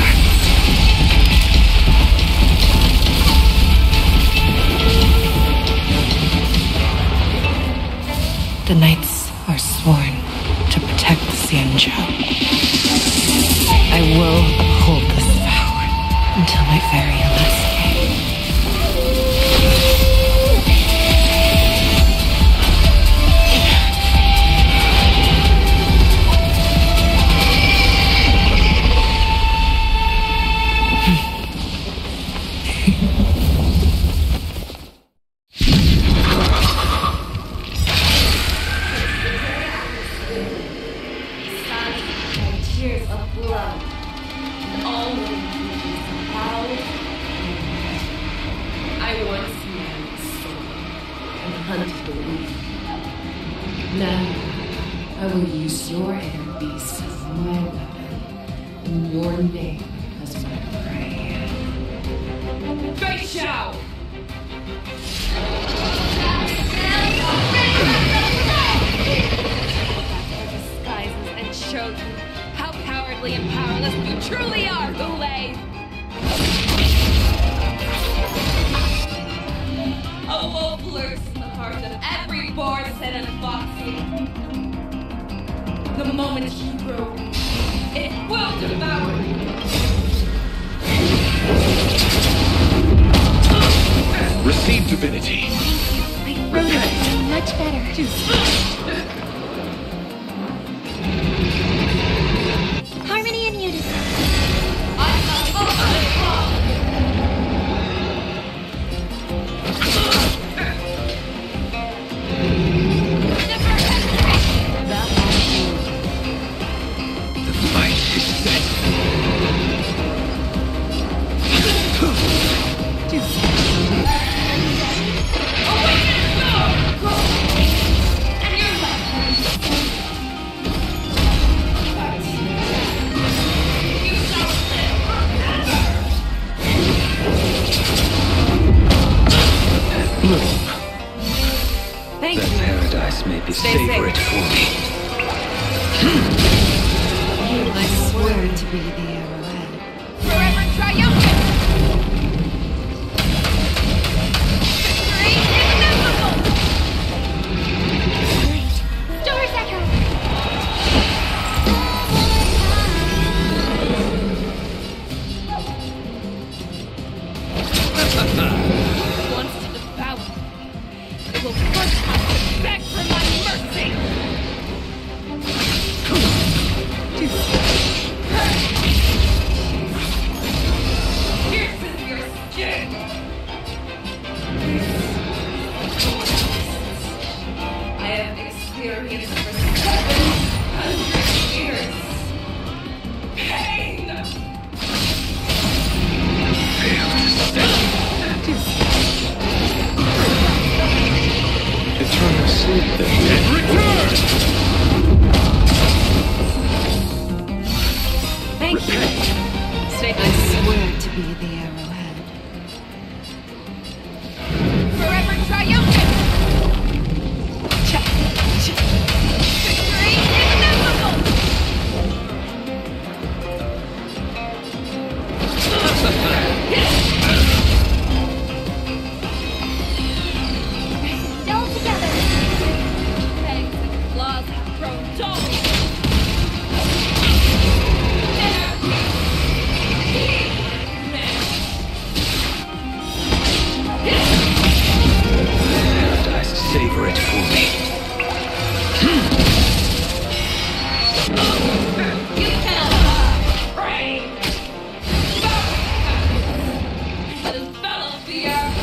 The knights are sworn to protect the Xianzhou. I will uphold this vow until my very last day. And you're left. be the arrowhead. Forever triumphant! Victory inevitable! Great. Star's Echo! Wants to devour me. It will first have to beg for my mercy! Here's your skin! I have experienced for seven hundred years. Pain! Eternal sleep that dead return! Thank you. Stay. I swear to be the arrowhead. Forever triumphant! Victory inevitable! Still together! Legs and claws have grown dull. Paradise, savor it for me. You cannot pray. Let us battle the earth.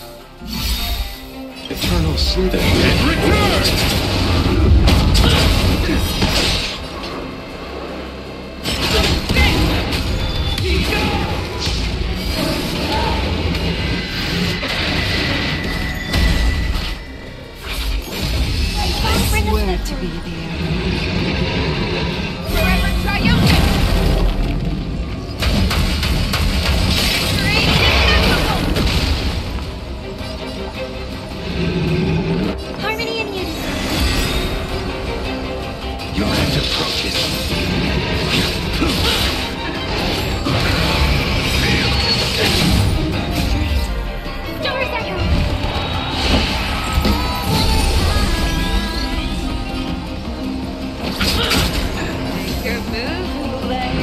Eternal sleep that dead return! I swear to be the arrowhead. Forever triumphant! Victory inevitable! Harmony and unity. Your end approaches. Star's Echo! Your move, Hule.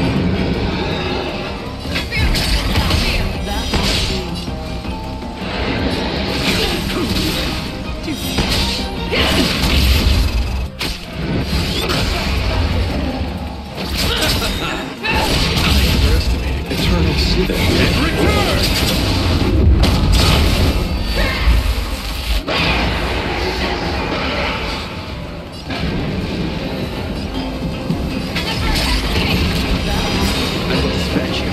Eternal sleep that dead I will dispatch you.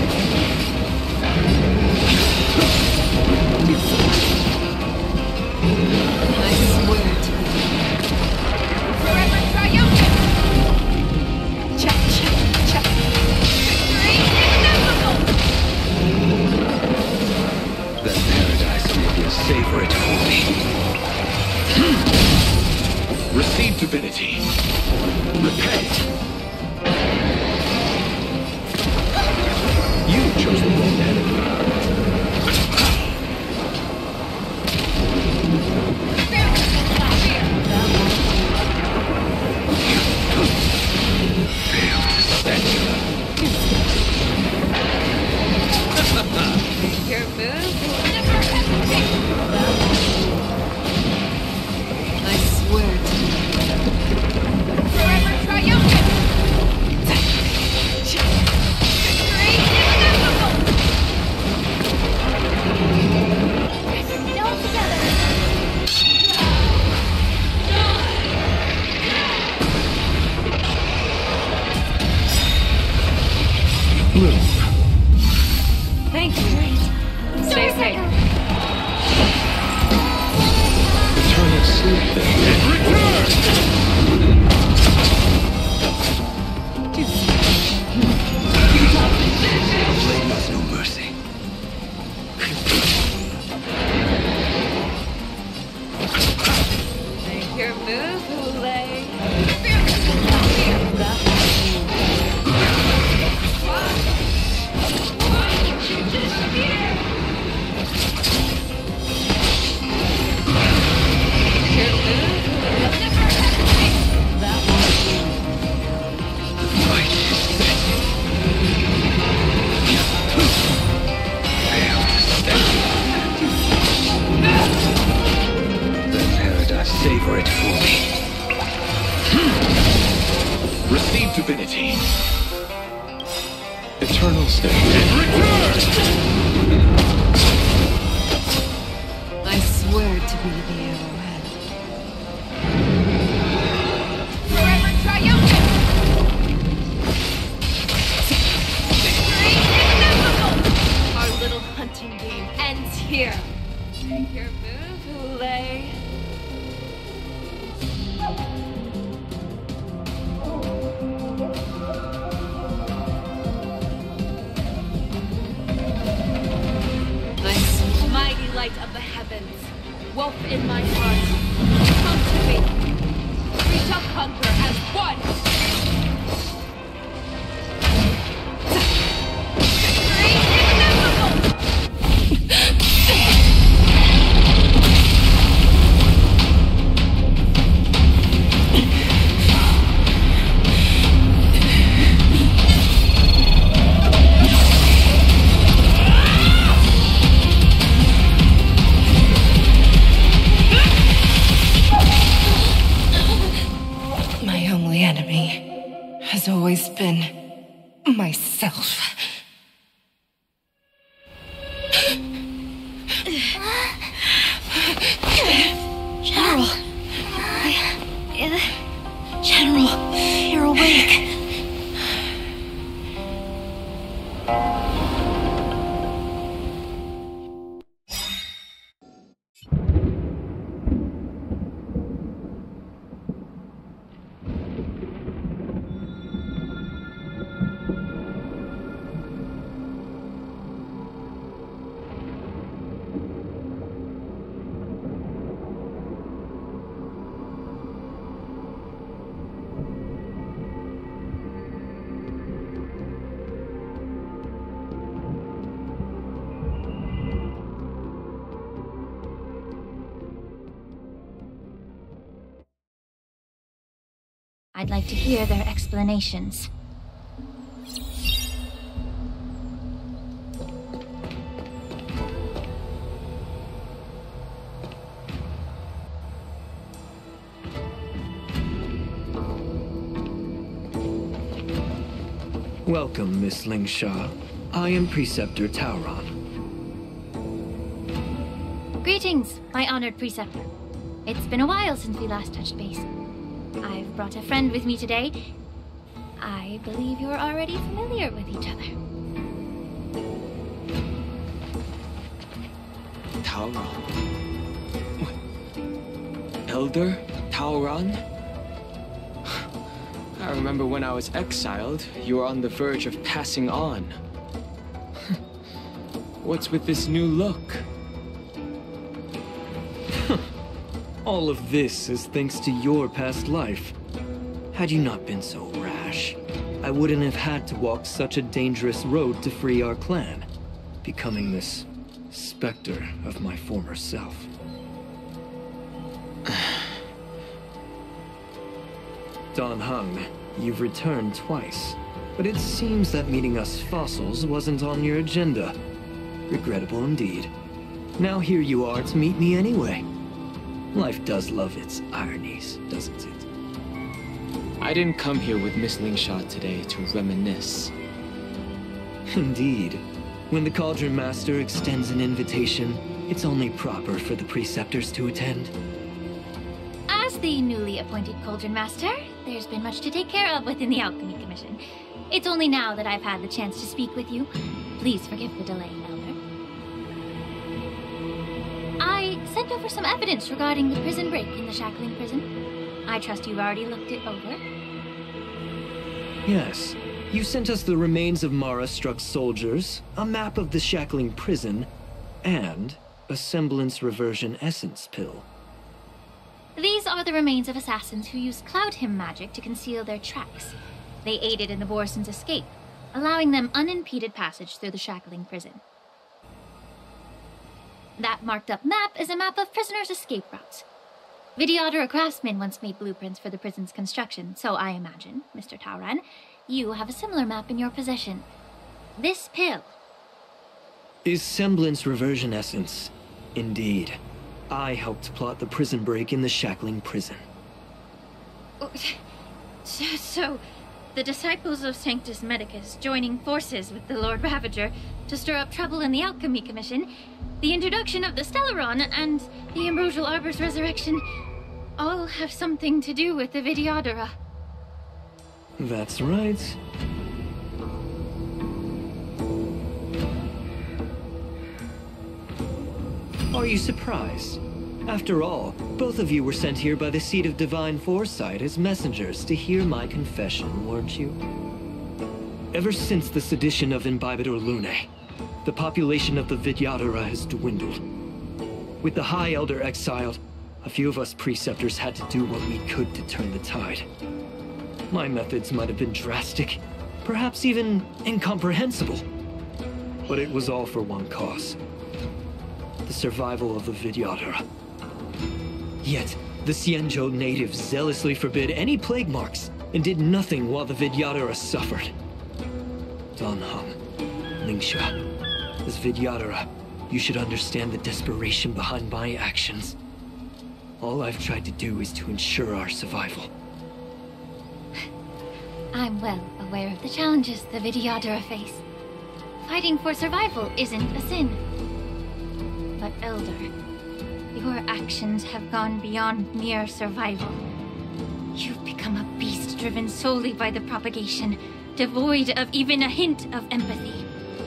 I swear to be. Forever triumphant! Check, check, check. Victory inevitable! That paradise may be a savor it for me. Receive divinity. Repent. You chose the wrong enemy. Failed to stand. Your move. I swear to be. Forever triumphant! Victory inevitable! Still together! Bloom. Thank you. Stay Star's safe. Echo! Eternal sleep that dead return! Blade has no mercy. Make your move, Hule. Prestine. Eternal state. I swear to be the arrowhead. Forever triumphant! Victory inevitable! Our little hunting game ends here. Take your move, Hule. Mighty light of the heavens, wolf in my heart, come to me. We shall conquer as one. Victory inevitable! My only enemy has always been myself. General! General, you're awake. I'd like to hear their explanations. Welcome, Miss Lingsha. I am Preceptor Tauron. Greetings, my honored preceptor. It's been a while since we last touched base. I've brought a friend with me today. I believe you're already familiar with each other. Tauron? Elder Tauron? I remember when I was exiled, you were on the verge of passing on. What's with this new look? All of this is thanks to your past life. Had you not been so rash, I wouldn't have had to walk such a dangerous road to free our clan, becoming this specter of my former self. Don Hung, you've returned twice, but it seems that meeting us fossils wasn't on your agenda. Regrettable indeed. Now here you are to meet me anyway. Life does love its ironies, doesn't it? I didn't come here with Miss Lingsha today to reminisce. Indeed. When the Cauldron Master extends an invitation, it's only proper for the preceptors to attend. As the newly appointed Cauldron Master, there's been much to take care of within the Alchemy Commission. It's only now that I've had the chance to speak with you. Please forgive the delay, Elder. I sent over some evidence regarding the prison break in the Shackling prison. I trust you've already looked it over. Yes. You sent us the remains of Mara-struck soldiers, a map of the Shackling prison, and a semblance reversion essence pill. These are the remains of assassins who used Cloud Hymn magic to conceal their tracks. They aided in the Borison's escape, allowing them unimpeded passage through the Shackling prison. That marked-up map is a map of prisoners' escape routes. Vidyadhara craftsmen once made blueprints for the prison's construction, so I imagine, Mister Tauron, you have a similar map in your possession. This pill is semblance reversion essence. Indeed. I helped plot the prison break in the Shackling prison. So, so the disciples of Sanctus Medicus joining forces with the Lord Ravager to stir up trouble in the Alchemy Commission, the introduction of the Stellaron, and the Ambrosial Arbor's resurrection all have something to do with the Vidyadhara. That's right. Are you surprised? After all, both of you were sent here by the Seat of Divine Foresight as messengers to hear my confession, weren't you? Ever since the sedition of Imbibitor Lunae, the population of the Vidyadhara has dwindled. With the High Elder exiled, a few of us preceptors had to do what we could to turn the tide. My methods might have been drastic, perhaps even incomprehensible. But it was all for one cause. The survival of the Vidyadhara. Yet, the Xianzhou natives zealously forbid any plague marks and did nothing while the Vidyadhara suffered. Dan Heng, Lingsha, as Vidyadhara, you should understand the desperation behind my actions. All I've tried to do is to ensure our survival. I'm well aware of the challenges the Vidyadhara face. Fighting for survival isn't a sin. But Elder, your actions have gone beyond mere survival. You've become a beast driven solely by the propagation, devoid of even a hint of empathy.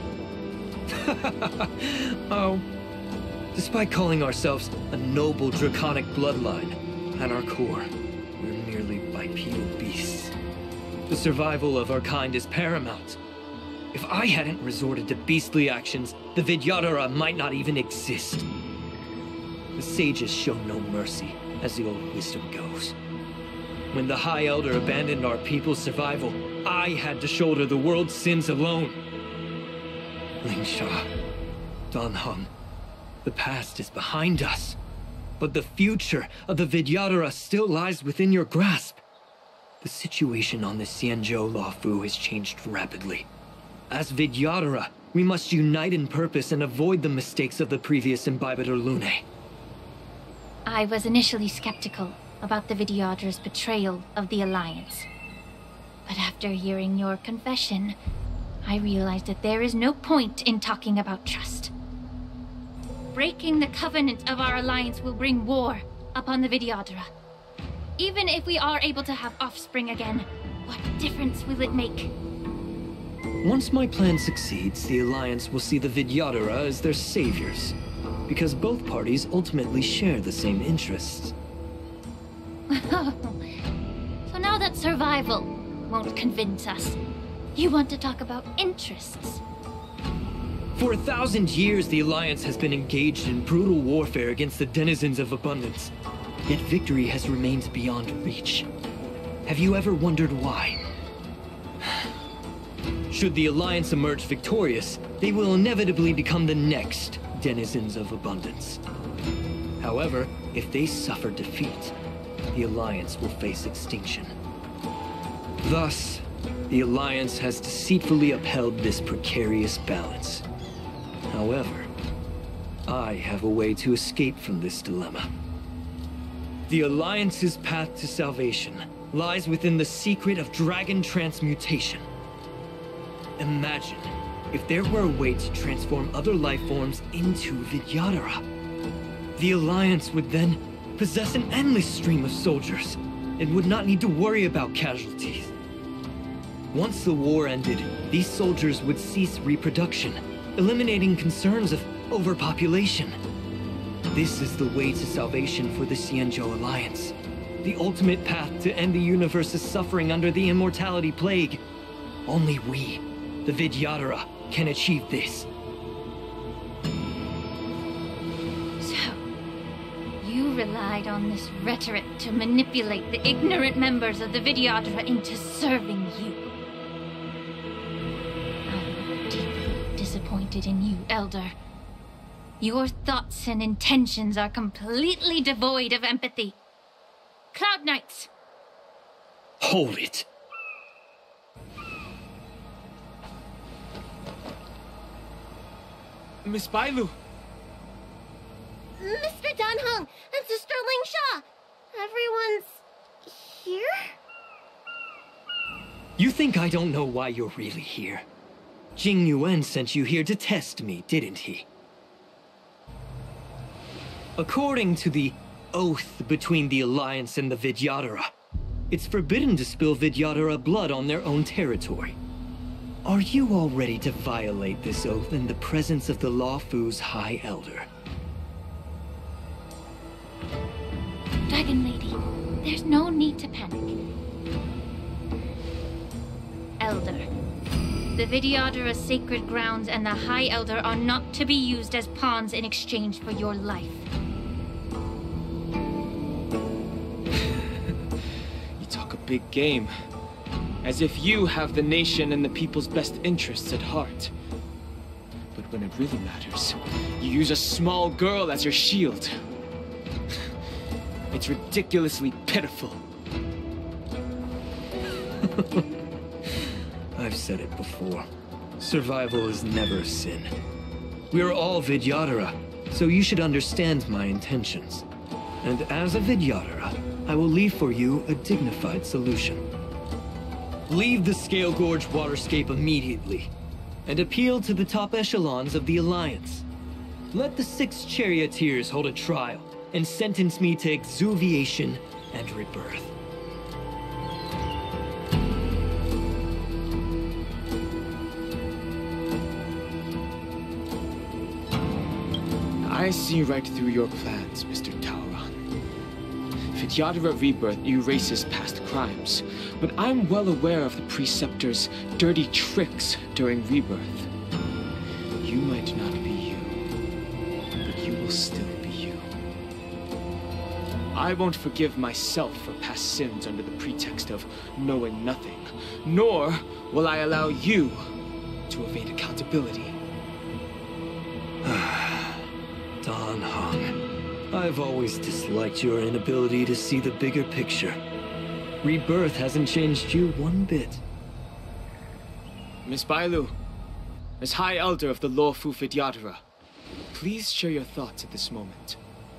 Oh. Despite calling ourselves a noble draconic bloodline, at our core, we're merely bipedal beasts. The survival of our kind is paramount. If I hadn't resorted to beastly actions, the Vidyadhara might not even exist. The sages show no mercy, as the old wisdom goes. When the High Elder abandoned our people's survival, I had to shoulder the world's sins alone. Lingsha, Dan Heng, the past is behind us, but the future of the Vidyadhara still lies within your grasp. The situation on the Xianzhou Luofu has changed rapidly. As Vidyadhara, we must unite in purpose and avoid the mistakes of the previous Imbibitor Lunae. I was initially skeptical about the Vidyadhara's betrayal of the Alliance. But after hearing your confession, I realized that there is no point in talking about trust. Breaking the covenant of our alliance will bring war upon the Vidyadhara. Even if we are able to have offspring again, what difference will it make? Once my plan succeeds, the Alliance will see the Vidyadhara as their saviors, because both parties ultimately share the same interests. So now that survival won't convince us, you want to talk about interests? For a thousand years, the Alliance has been engaged in brutal warfare against the denizens of abundance. Yet victory has remained beyond reach. Have you ever wondered why? Should the Alliance emerge victorious, they will inevitably become the next denizens of abundance. However, if they suffer defeat, the Alliance will face extinction. Thus, the Alliance has deceitfully upheld this precarious balance. However, I have a way to escape from this dilemma. The Alliance's path to salvation lies within the secret of dragon transmutation. Imagine if there were a way to transform other life forms into Vidyadhara. The Alliance would then possess an endless stream of soldiers and would not need to worry about casualties. Once the war ended, these soldiers would cease reproduction, eliminating concerns of overpopulation. This is the way to salvation for the Xianzhou Alliance. The ultimate path to end the universe's suffering under the immortality plague. Only we, the Vidyadhara, can achieve this. So, you relied on this rhetoric to manipulate the ignorant members of the Vidyadhara into serving you. I'm deeply disappointed in you, Elder. Your thoughts and intentions are completely devoid of empathy. Cloud Knights! Hold it! Miss Bailu! Mister Dan Heng and Sister Lingsha! Everyone's here? You think I don't know why you're really here? Jing Yuan sent you here to test me, didn't he? According to the oath between the Alliance and the Vidyadhara, it's forbidden to spill Vidyadhara blood on their own territory. Are you all ready to violate this oath in the presence of the Luofu's High Elder? Dragon Lady, there's no need to panic. Elder, the Vidyadhara's sacred grounds and the High Elder are not to be used as pawns in exchange for your life. You talk a big game. As if you have the nation and the people's best interests at heart. But when it really matters, you use a small girl as your shield. It's ridiculously pitiful. I've said it before. Survival is never a sin. We're all Vidyadhara, so you should understand my intentions. And as a Vidyadhara, I will leave for you a dignified solution. Leave the Scale Gorge waterscape immediately, and appeal to the top echelons of the Alliance. Let the six charioteers hold a trial, and sentence me to exuviation and rebirth. I see right through your plans, Mister Taoran. Vidyadhara Rebirth erases past crimes, but I'm well aware of the Preceptor's dirty tricks during Rebirth. You might not be you, but you will still be you. I won't forgive myself for past sins under the pretext of knowing nothing, nor will I allow you to evade accountability. Dan Heng, I've always disliked your inability to see the bigger picture. Rebirth hasn't changed you one bit. Miss Bailu, as High Elder of the Luofu Vidyadhara, please share your thoughts at this moment.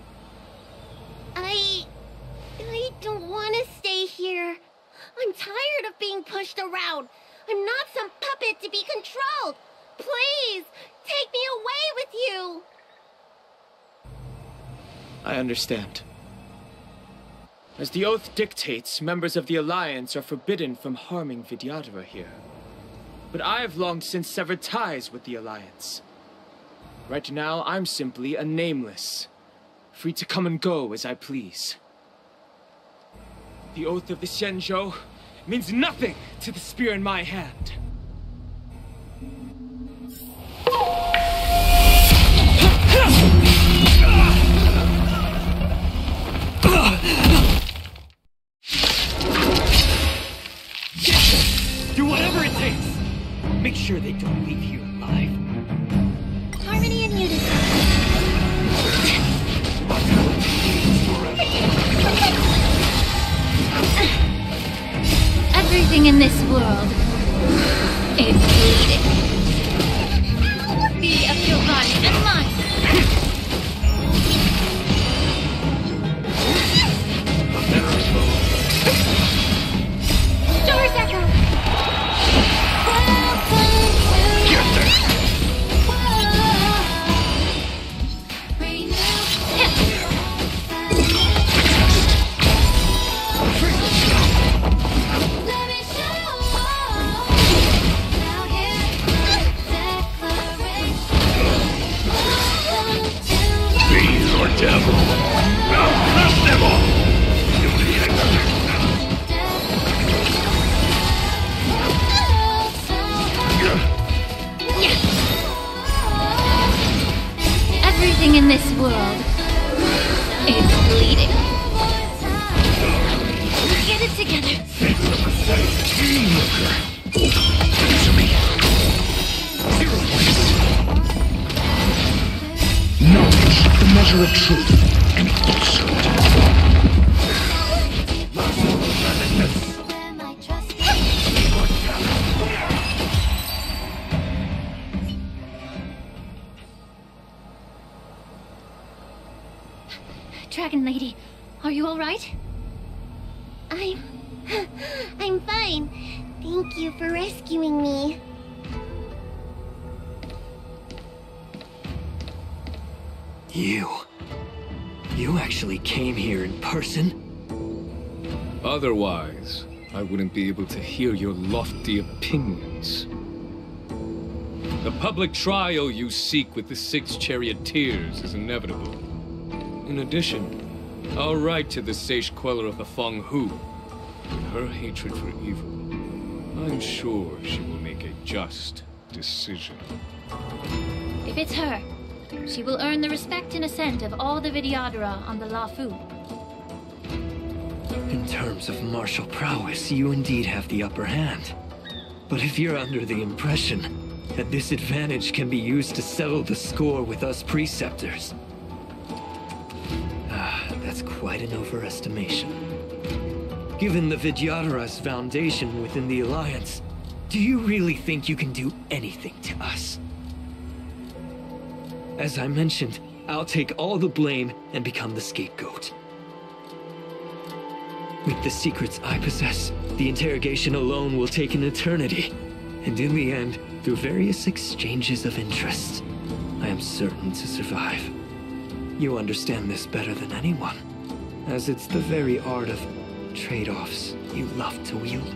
I... I don't want to stay here. I'm tired of being pushed around. I'm not some puppet to be controlled. Please, take me away with you. I understand. As the oath dictates, members of the Alliance are forbidden from harming Vidyadhara here. But I've long since severed ties with the Alliance. Right now, I'm simply a nameless, free to come and go as I please. The oath of the Xianzhou means nothing to the spear in my hand. Do whatever it takes! Make sure they don't leave here alive. Harmony and unity. Everything in this world is bleeding. Be of your body and mind. Doors echo. Devil. Now crush them all! Everything in this world is bleeding. Get it together. To me. Knowledge, the measure of truth, and falsehood. Dragon Lady, are you all right? I'm... I'm fine. Thank you for rescuing me. You... You actually came here in person? Otherwise, I wouldn't be able to hear your lofty opinions. The public trial you seek with the six charioteers is inevitable. In addition, I'll write to the Sage Queller of the Feng Hu. With her hatred for evil, I'm sure she will make a just decision. If it's her, she will earn the respect and assent of all the Vidyadhara on the Lafu. In terms of martial prowess, you indeed have the upper hand. But if you're under the impression that this advantage can be used to settle the score with us preceptors, ah, that's quite an overestimation. Given the Vidyadhara's foundation within the Alliance, do you really think you can do anything to us? As I mentioned, I'll take all the blame and become the scapegoat. With the secrets I possess, the interrogation alone will take an eternity. And in the end, through various exchanges of interest, I am certain to survive. You understand this better than anyone, as it's the very art of trade-offs you love to wield.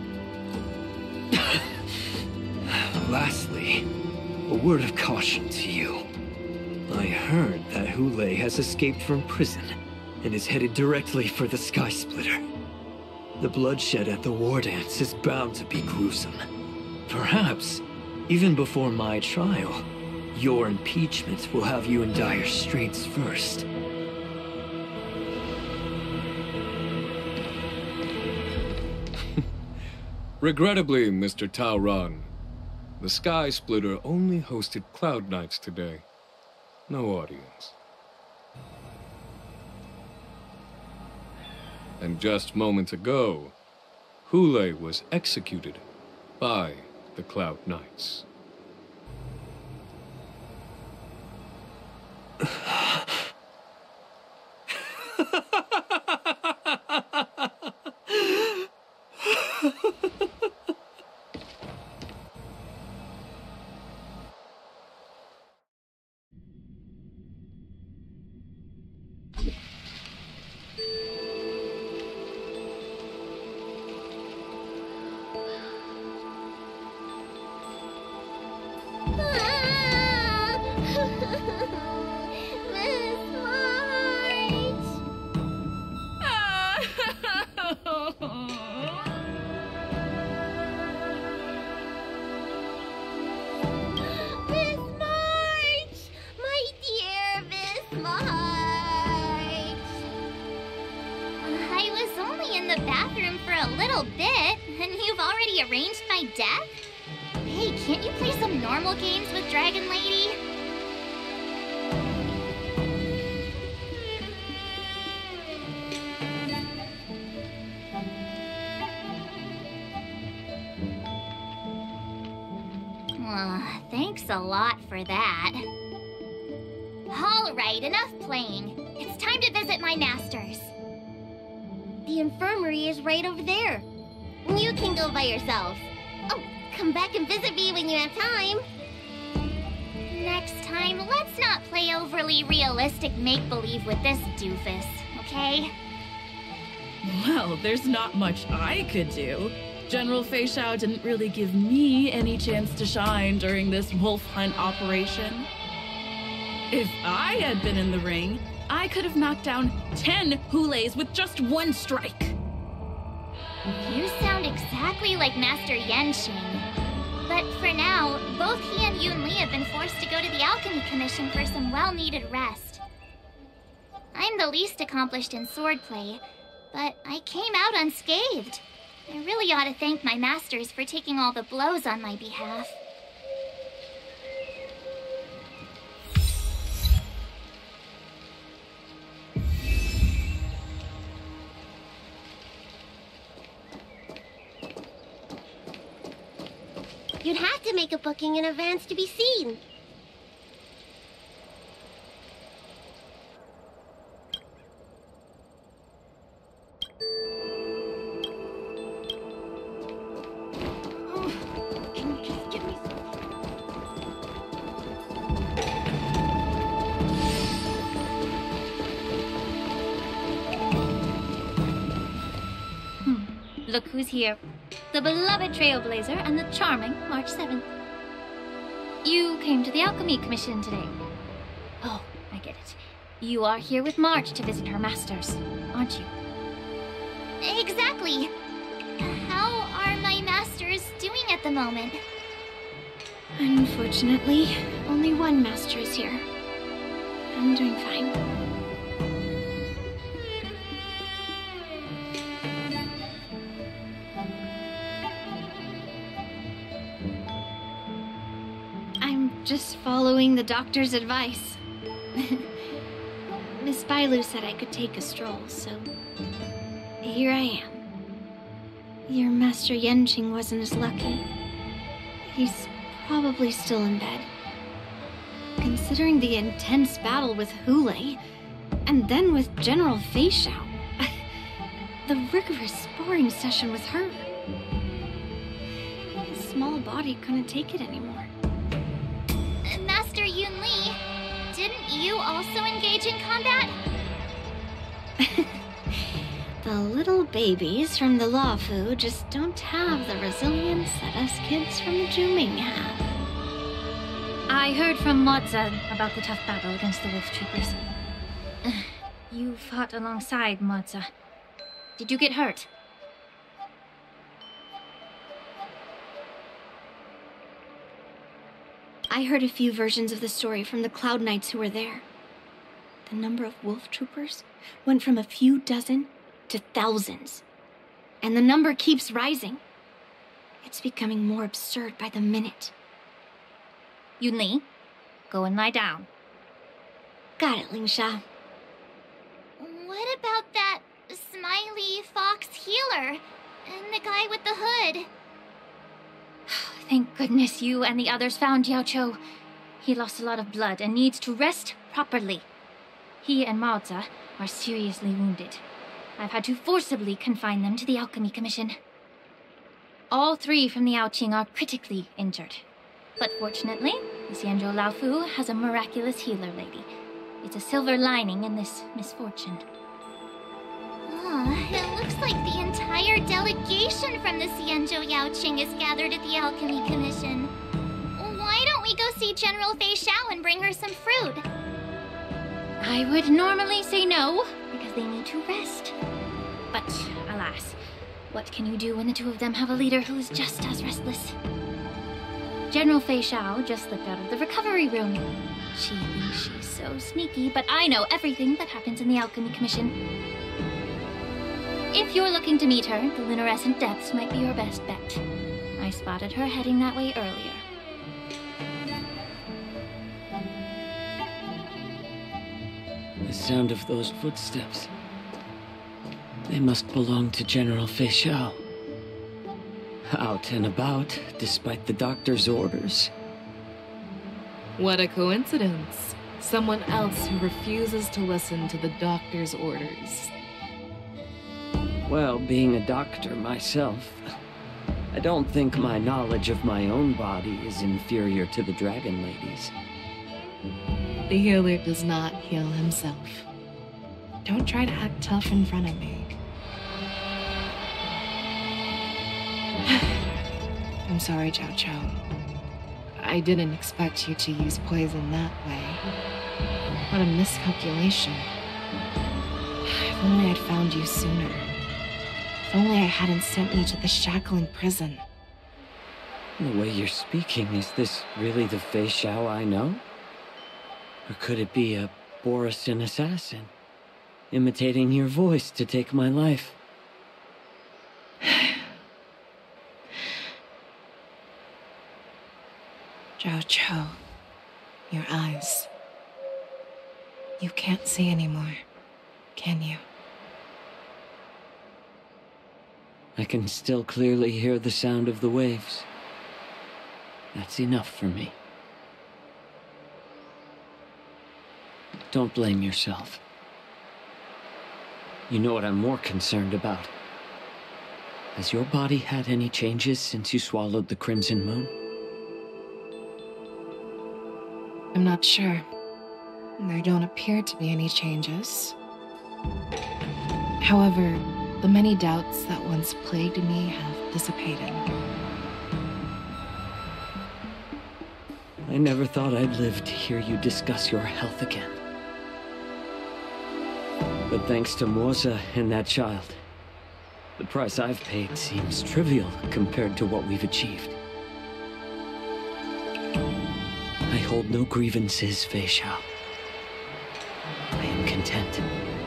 Lastly, a word of caution to you. I heard that Hule has escaped from prison and is headed directly for the Sky Splitter. The bloodshed at the war dance is bound to be gruesome. Perhaps, even before my trial, your impeachment will have you in dire straits first. Regrettably, Mister Taoran, the Sky Splitter only hosted Cloud Knights today. No audience. And just moments ago, Hule was executed by the Cloud Knights. A lot for that. All right, enough playing. It's time to visit my masters. The infirmary is right over there. You can go by yourself. Oh, come back and visit me when you have time. Next time, let's not play overly realistic make-believe with this doofus, okay? Well, there's not much I could do. General Fei Xiao didn't really give me any chance to shine during this wolf hunt operation. If I had been in the ring, I could have knocked down ten Hules with just one strike. You sound exactly like Master Yanxing. But for now, both he and Yun Li have been forced to go to the Alchemy Commission for some well-needed rest. I'm the least accomplished in swordplay, but I came out unscathed. I really ought to thank my masters for taking all the blows on my behalf. You'd have to make a booking in advance to be seen. Look who's here. The beloved Trailblazer and the charming March seventh. You came to the Alchemy Commission today. Oh, I get it. You are here with March to visit her masters, aren't you? Exactly. How are my masters doing at the moment? Unfortunately, only one master is here. I'm doing fine. I'm just following the doctor's advice. Miss Bailu said I could take a stroll, so here I am. Your Master Yenqing wasn't as lucky. He's probably still in bed. Considering the intense battle with Hulei, and then with General Fei Xiao, the rigorous sparring session with her, his small body couldn't take it anymore. Master Yun Li, didn't you also engage in combat? The little babies from the Luofu just don't have the resilience that us kids from the Zhuming have. I heard from Moza about the tough battle against the wolf troopers. You fought alongside Moza. Did you get hurt? I heard a few versions of the story from the Cloud Knights who were there. The number of wolf troopers went from a few dozen to thousands. And the number keeps rising. It's becoming more absurd by the minute. Yun Li, go and lie down. Got it, Lingsha. What about that smiley fox healer and the guy with the hood? Thank goodness you and the others found Yao Cho. He lost a lot of blood and needs to rest properly. He and Maoza are seriously wounded. I've had to forcibly confine them to the Alchemy Commission. All three from the Yaoqing are critically injured. But fortunately, the Xianzhou Laofu has a miraculous healer lady. It's a silver lining in this misfortune. Oh, it looks like the entire delegation from the Xianzhou Yaoqing is gathered at the Alchemy Commission. Why don't we go see General Fei Xiao and bring her some fruit? I would normally say no, because they need to rest. But, alas, what can you do when the two of them have a leader who is just as restless? General Fei Xiao just slipped out of the recovery room. She thinks she's so sneaky, but I know everything that happens in the Alchemy Commission. If you're looking to meet her, the luminescent depths might be your best bet. I spotted her heading that way earlier. The sound of those footsteps. They must belong to General Fei Xiao. Out and about, despite the doctor's orders. What a coincidence. Someone else who refuses to listen to the doctor's orders. Well, being a doctor myself, I don't think my knowledge of my own body is inferior to the Dragon Lady's. The healer does not heal himself. Don't try to act tough in front of me. I'm sorry, Zhao Cho. I didn't expect you to use poison that way. What a miscalculation. If only I'd found you sooner. If only I hadn't sent you to the shackling prison. The way you're speaking, is this really the Fei Xiao I know? Or could it be a Borisin assassin, imitating your voice to take my life? Zhao Cho, your eyes. You can't see anymore, can you? I can still clearly hear the sound of the waves. That's enough for me. Don't blame yourself. You know what I'm more concerned about? Has your body had any changes since you swallowed the Crimson Moon? I'm not sure. There don't appear to be any changes. However, The many doubts that once plagued me have dissipated. I never thought I'd live to hear you discuss your health again. But thanks to Morza and that child, the price I've paid seems trivial compared to what we've achieved. I hold no grievances, Fei Xiao. I am content.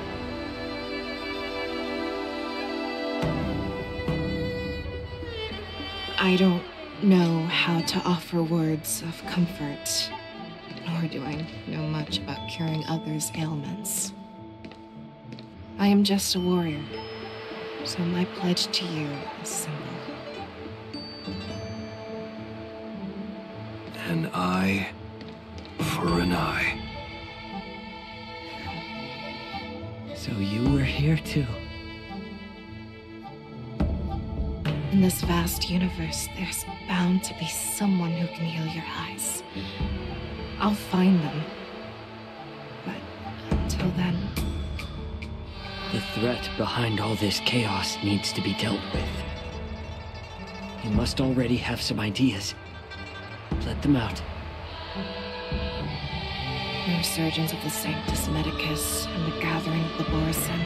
I don't know how to offer words of comfort, nor do I know much about curing others' ailments. I am just a warrior, so my pledge to you is simple. An eye for an eye. So you were here too. In this vast universe, there's bound to be someone who can heal your eyes. I'll find them. But until then... The threat behind all this chaos needs to be dealt with. You must already have some ideas. Let them out. The resurgence of the Sanctus Medicus and the gathering of the Borison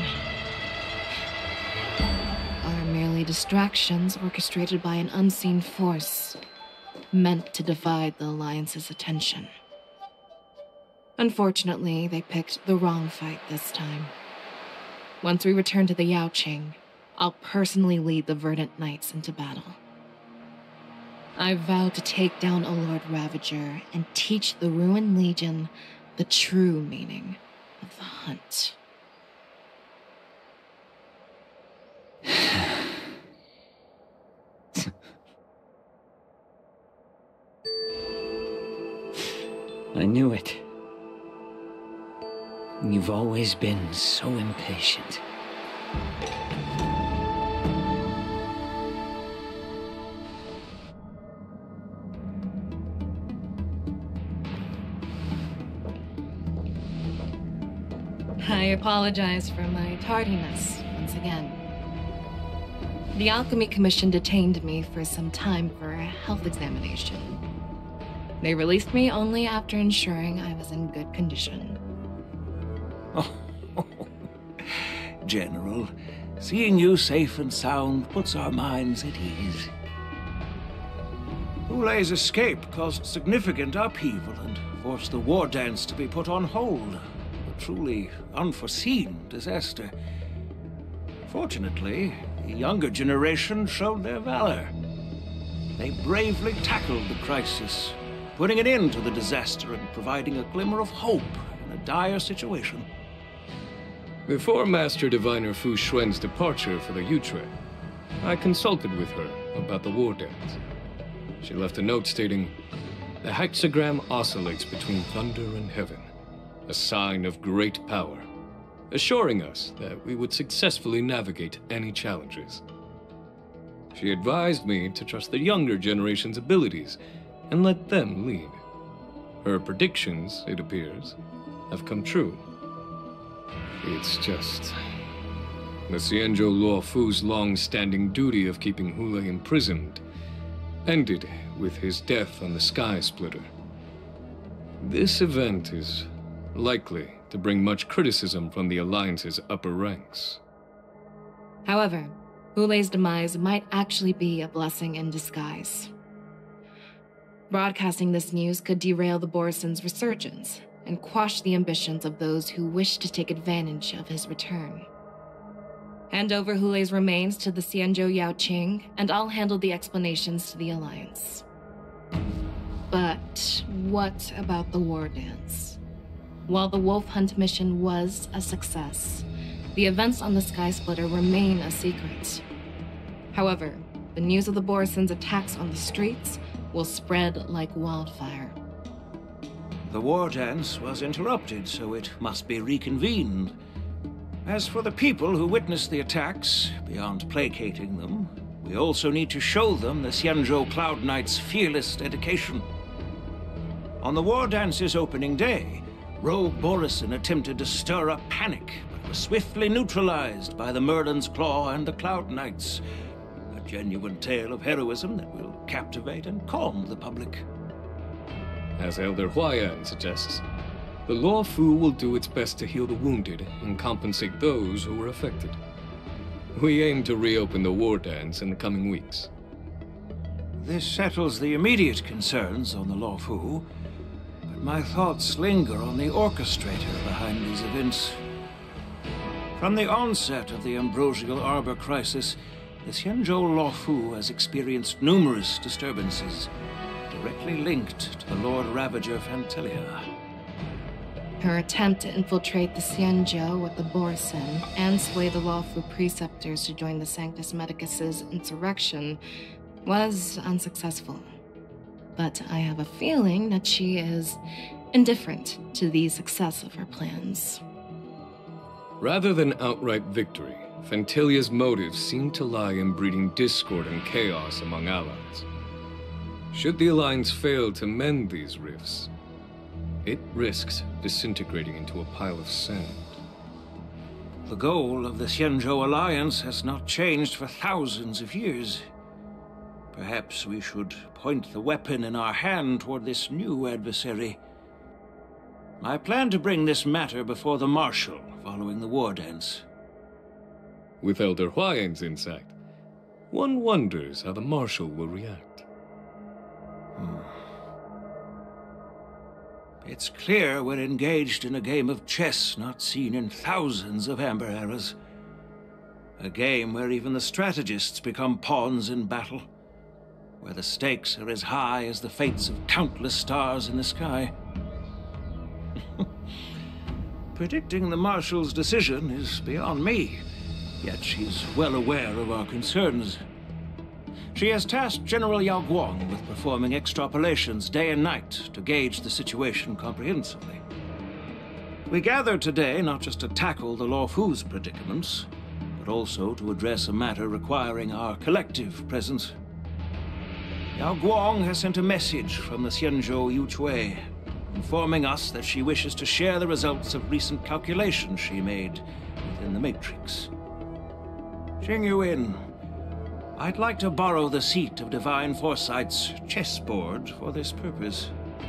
are merely distractions orchestrated by an unseen force, meant to divide the Alliance's attention. Unfortunately, they picked the wrong fight this time. Once we return to the Yaoqing, I'll personally lead the Verdant Knights into battle. I vow to take down a Lord Ravager and teach the Ruined Legion the true meaning of the hunt. I knew it. You've always been so impatient. I apologize for my tardiness once again. The Alchemy Commission detained me for some time for a health examination. They released me only after ensuring I was in good condition. Oh, General, seeing you safe and sound puts our minds at ease. Hulei's escape caused significant upheaval and forced the war dance to be put on hold. A truly unforeseen disaster. Fortunately, the younger generation showed their valor. They bravely tackled the crisis, putting an end to the disaster and providing a glimmer of hope in a dire situation. Before Master Diviner Fu Xuan's departure for the Yutre, I consulted with her about the war dance. She left a note stating, "The hexagram oscillates between thunder and heaven, a sign of great power, assuring us that we would successfully navigate any challenges." She advised me to trust the younger generation's abilities and let them lead. Her predictions, it appears, have come true. It's just... the Xianzhou Luofu's long-standing duty of keeping Hulei imprisoned ended with his death on the Sky Splitter. This event is likely to bring much criticism from the Alliance's upper ranks. However, Hulei's demise might actually be a blessing in disguise. Broadcasting this news could derail the Borison's resurgence and quash the ambitions of those who wish to take advantage of his return. Hand over Hulei's remains to the Xianzhou Yaoqing, and I'll handle the explanations to the Alliance. But what about the war dance? While the Wolf Hunt mission was a success, the events on the Sky Splitter remain a secret. However, the news of the Borison's attacks on the streets will spread like wildfire. The war dance was interrupted, so it must be reconvened. As for the people who witnessed the attacks, beyond placating them, we also need to show them the Xianzhou Cloud Knight's fearless dedication. On the war dance's opening day, rogue Borison attempted to stir up panic, but were swiftly neutralized by the Merlin's Claw and the Cloud Knights. A genuine tale of heroism that will captivate and calm the public. As Elder Huayan suggests, the Law Fu will do its best to heal the wounded and compensate those who were affected. We aim to reopen the war dance in the coming weeks. This settles the immediate concerns on the Law Fu, but my thoughts linger on the orchestrator behind these events. From the onset of the Ambrosial Arbor crisis, the Xianzhou Law Fu has experienced numerous disturbances, directly linked to the Lord Ravager Fantilia. Her attempt to infiltrate the Xianzhou with the Borsin and sway the lawful preceptors to join the Sanctus Medicus's insurrection was unsuccessful. But I have a feeling that she is indifferent to the success of her plans. Rather than outright victory, Fantilia's motives seem to lie in breeding discord and chaos among allies. Should the Alliance fail to mend these rifts, it risks disintegrating into a pile of sand. The goal of the Xianzhou Alliance has not changed for thousands of years. Perhaps we should point the weapon in our hand toward this new adversary. I plan to bring this matter before the Marshal following the war dance. With Elder Huayan's insight, one wonders how the Marshal will react. Hmm. It's clear we're engaged in a game of chess not seen in thousands of Amber eras. A game where even the strategists become pawns in battle, where the stakes are as high as the fates of countless stars in the sky. Predicting the Marshal's decision is beyond me, yet she's well aware of our concerns. She has tasked General Yao Guang with performing extrapolations day and night to gauge the situation comprehensively. We gathered today not just to tackle the Law Fu's predicaments, but also to address a matter requiring our collective presence. Yao Guang has sent a message from the Xianzhou Yuchui, informing us that she wishes to share the results of recent calculations she made within the Matrix. Jing Yuan, I'd like to borrow the seat of Divine Foresight's chessboard for this purpose.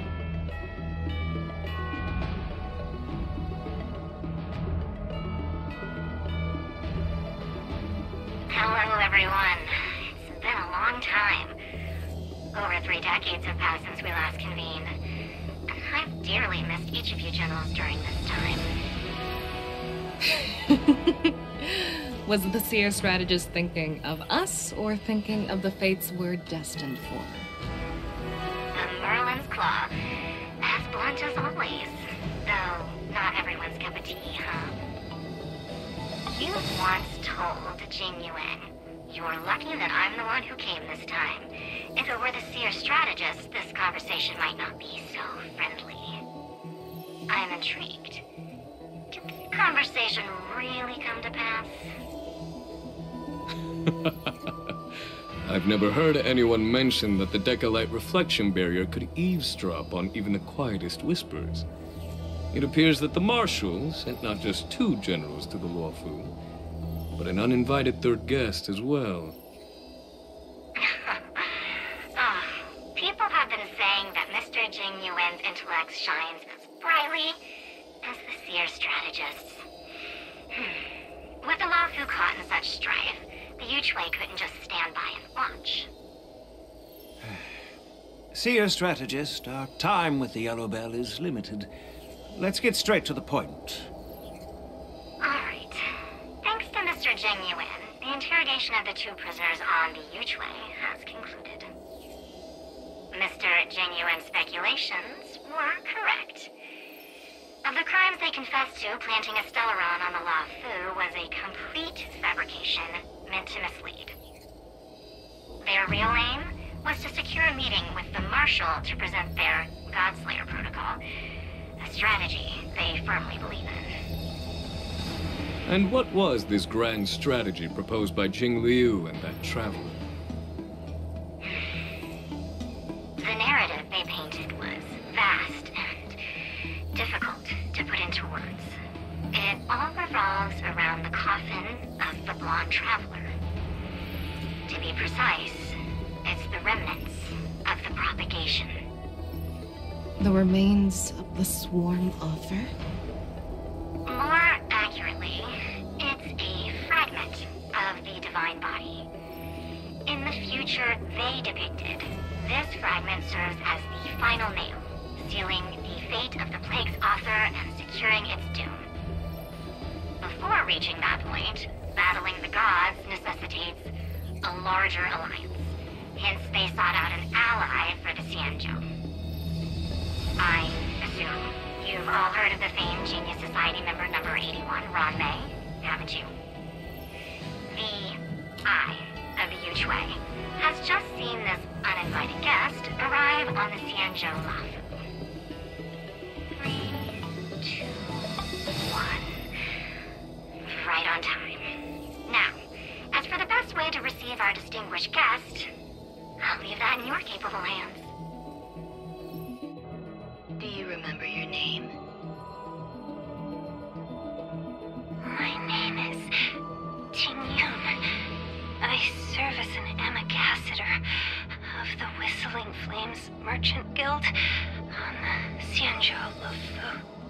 Hello, everyone. It's been a long time. Over three decades have passed since we last convened. And I've dearly missed each of you generals during this time. Was the Seer strategist thinking of us, or thinking of the fates we're destined for? The Merlin's Claw. As blunt as always. Though, not everyone's cup of tea, huh? You once told Jing Yuan, you're lucky that I'm the one who came this time. If it were the Seer strategist, this conversation might not be so friendly. I'm intrigued. Did the conversation really come to pass? I've never heard anyone mention that the Decalite reflection barrier could eavesdrop on even the quietest whispers. It appears that the Marshal sent not just two generals to the Law Fu, but an uninvited third guest as well. Oh, people have been saying that Mister Jing Yuan's intellect shines as brightly as the Seer strategist's. Hmm. With the Law Fu caught in such strife, the Yuchui couldn't just stand by and watch. Seer strategist, our time with the Yellow Bell is limited. Let's get straight to the point. Alright. Thanks to Mister Jing Yuan, the interrogation of the two prisoners on the Yuchui has concluded. Mister Jing Yuan's speculations were correct. Of the crimes they confessed to, planting a Stellaron on the Law Fu was a complete fabrication meant to mislead. Their real aim was to secure a meeting with the Marshal to present their Godslayer protocol, a strategy they firmly believe in. And what was this grand strategy proposed by Jing Liu and that traveler? The narrative they painted was vast and difficult to put into words. It all revolves coffin of the Blonde Traveler. To be precise, it's the remnants of the propagation. The remains of the sworn author? More accurately, it's a fragment of the divine body. In the future they depicted, this fragment serves as the final nail, sealing the fate of the plague's author and securing its doom. Before reaching that point, battling the gods necessitates a larger alliance. Hence, they sought out an ally for the Xianzhou. I assume you've all heard of the famed Genius Society member number eighty-one, Ron May, haven't you? The Eye of the Yuchwei has just seen this uninvited guest arrive on the Xianzhou Lafu. Three, two, one. Right on time. Now, as for the best way to receive our distinguished guest, I'll leave that in your capable hands. Do you remember your name? My name is Ting Yun. I serve as an ambassador of the Whistling Flames Merchant Guild on the Xianzhou Lafu.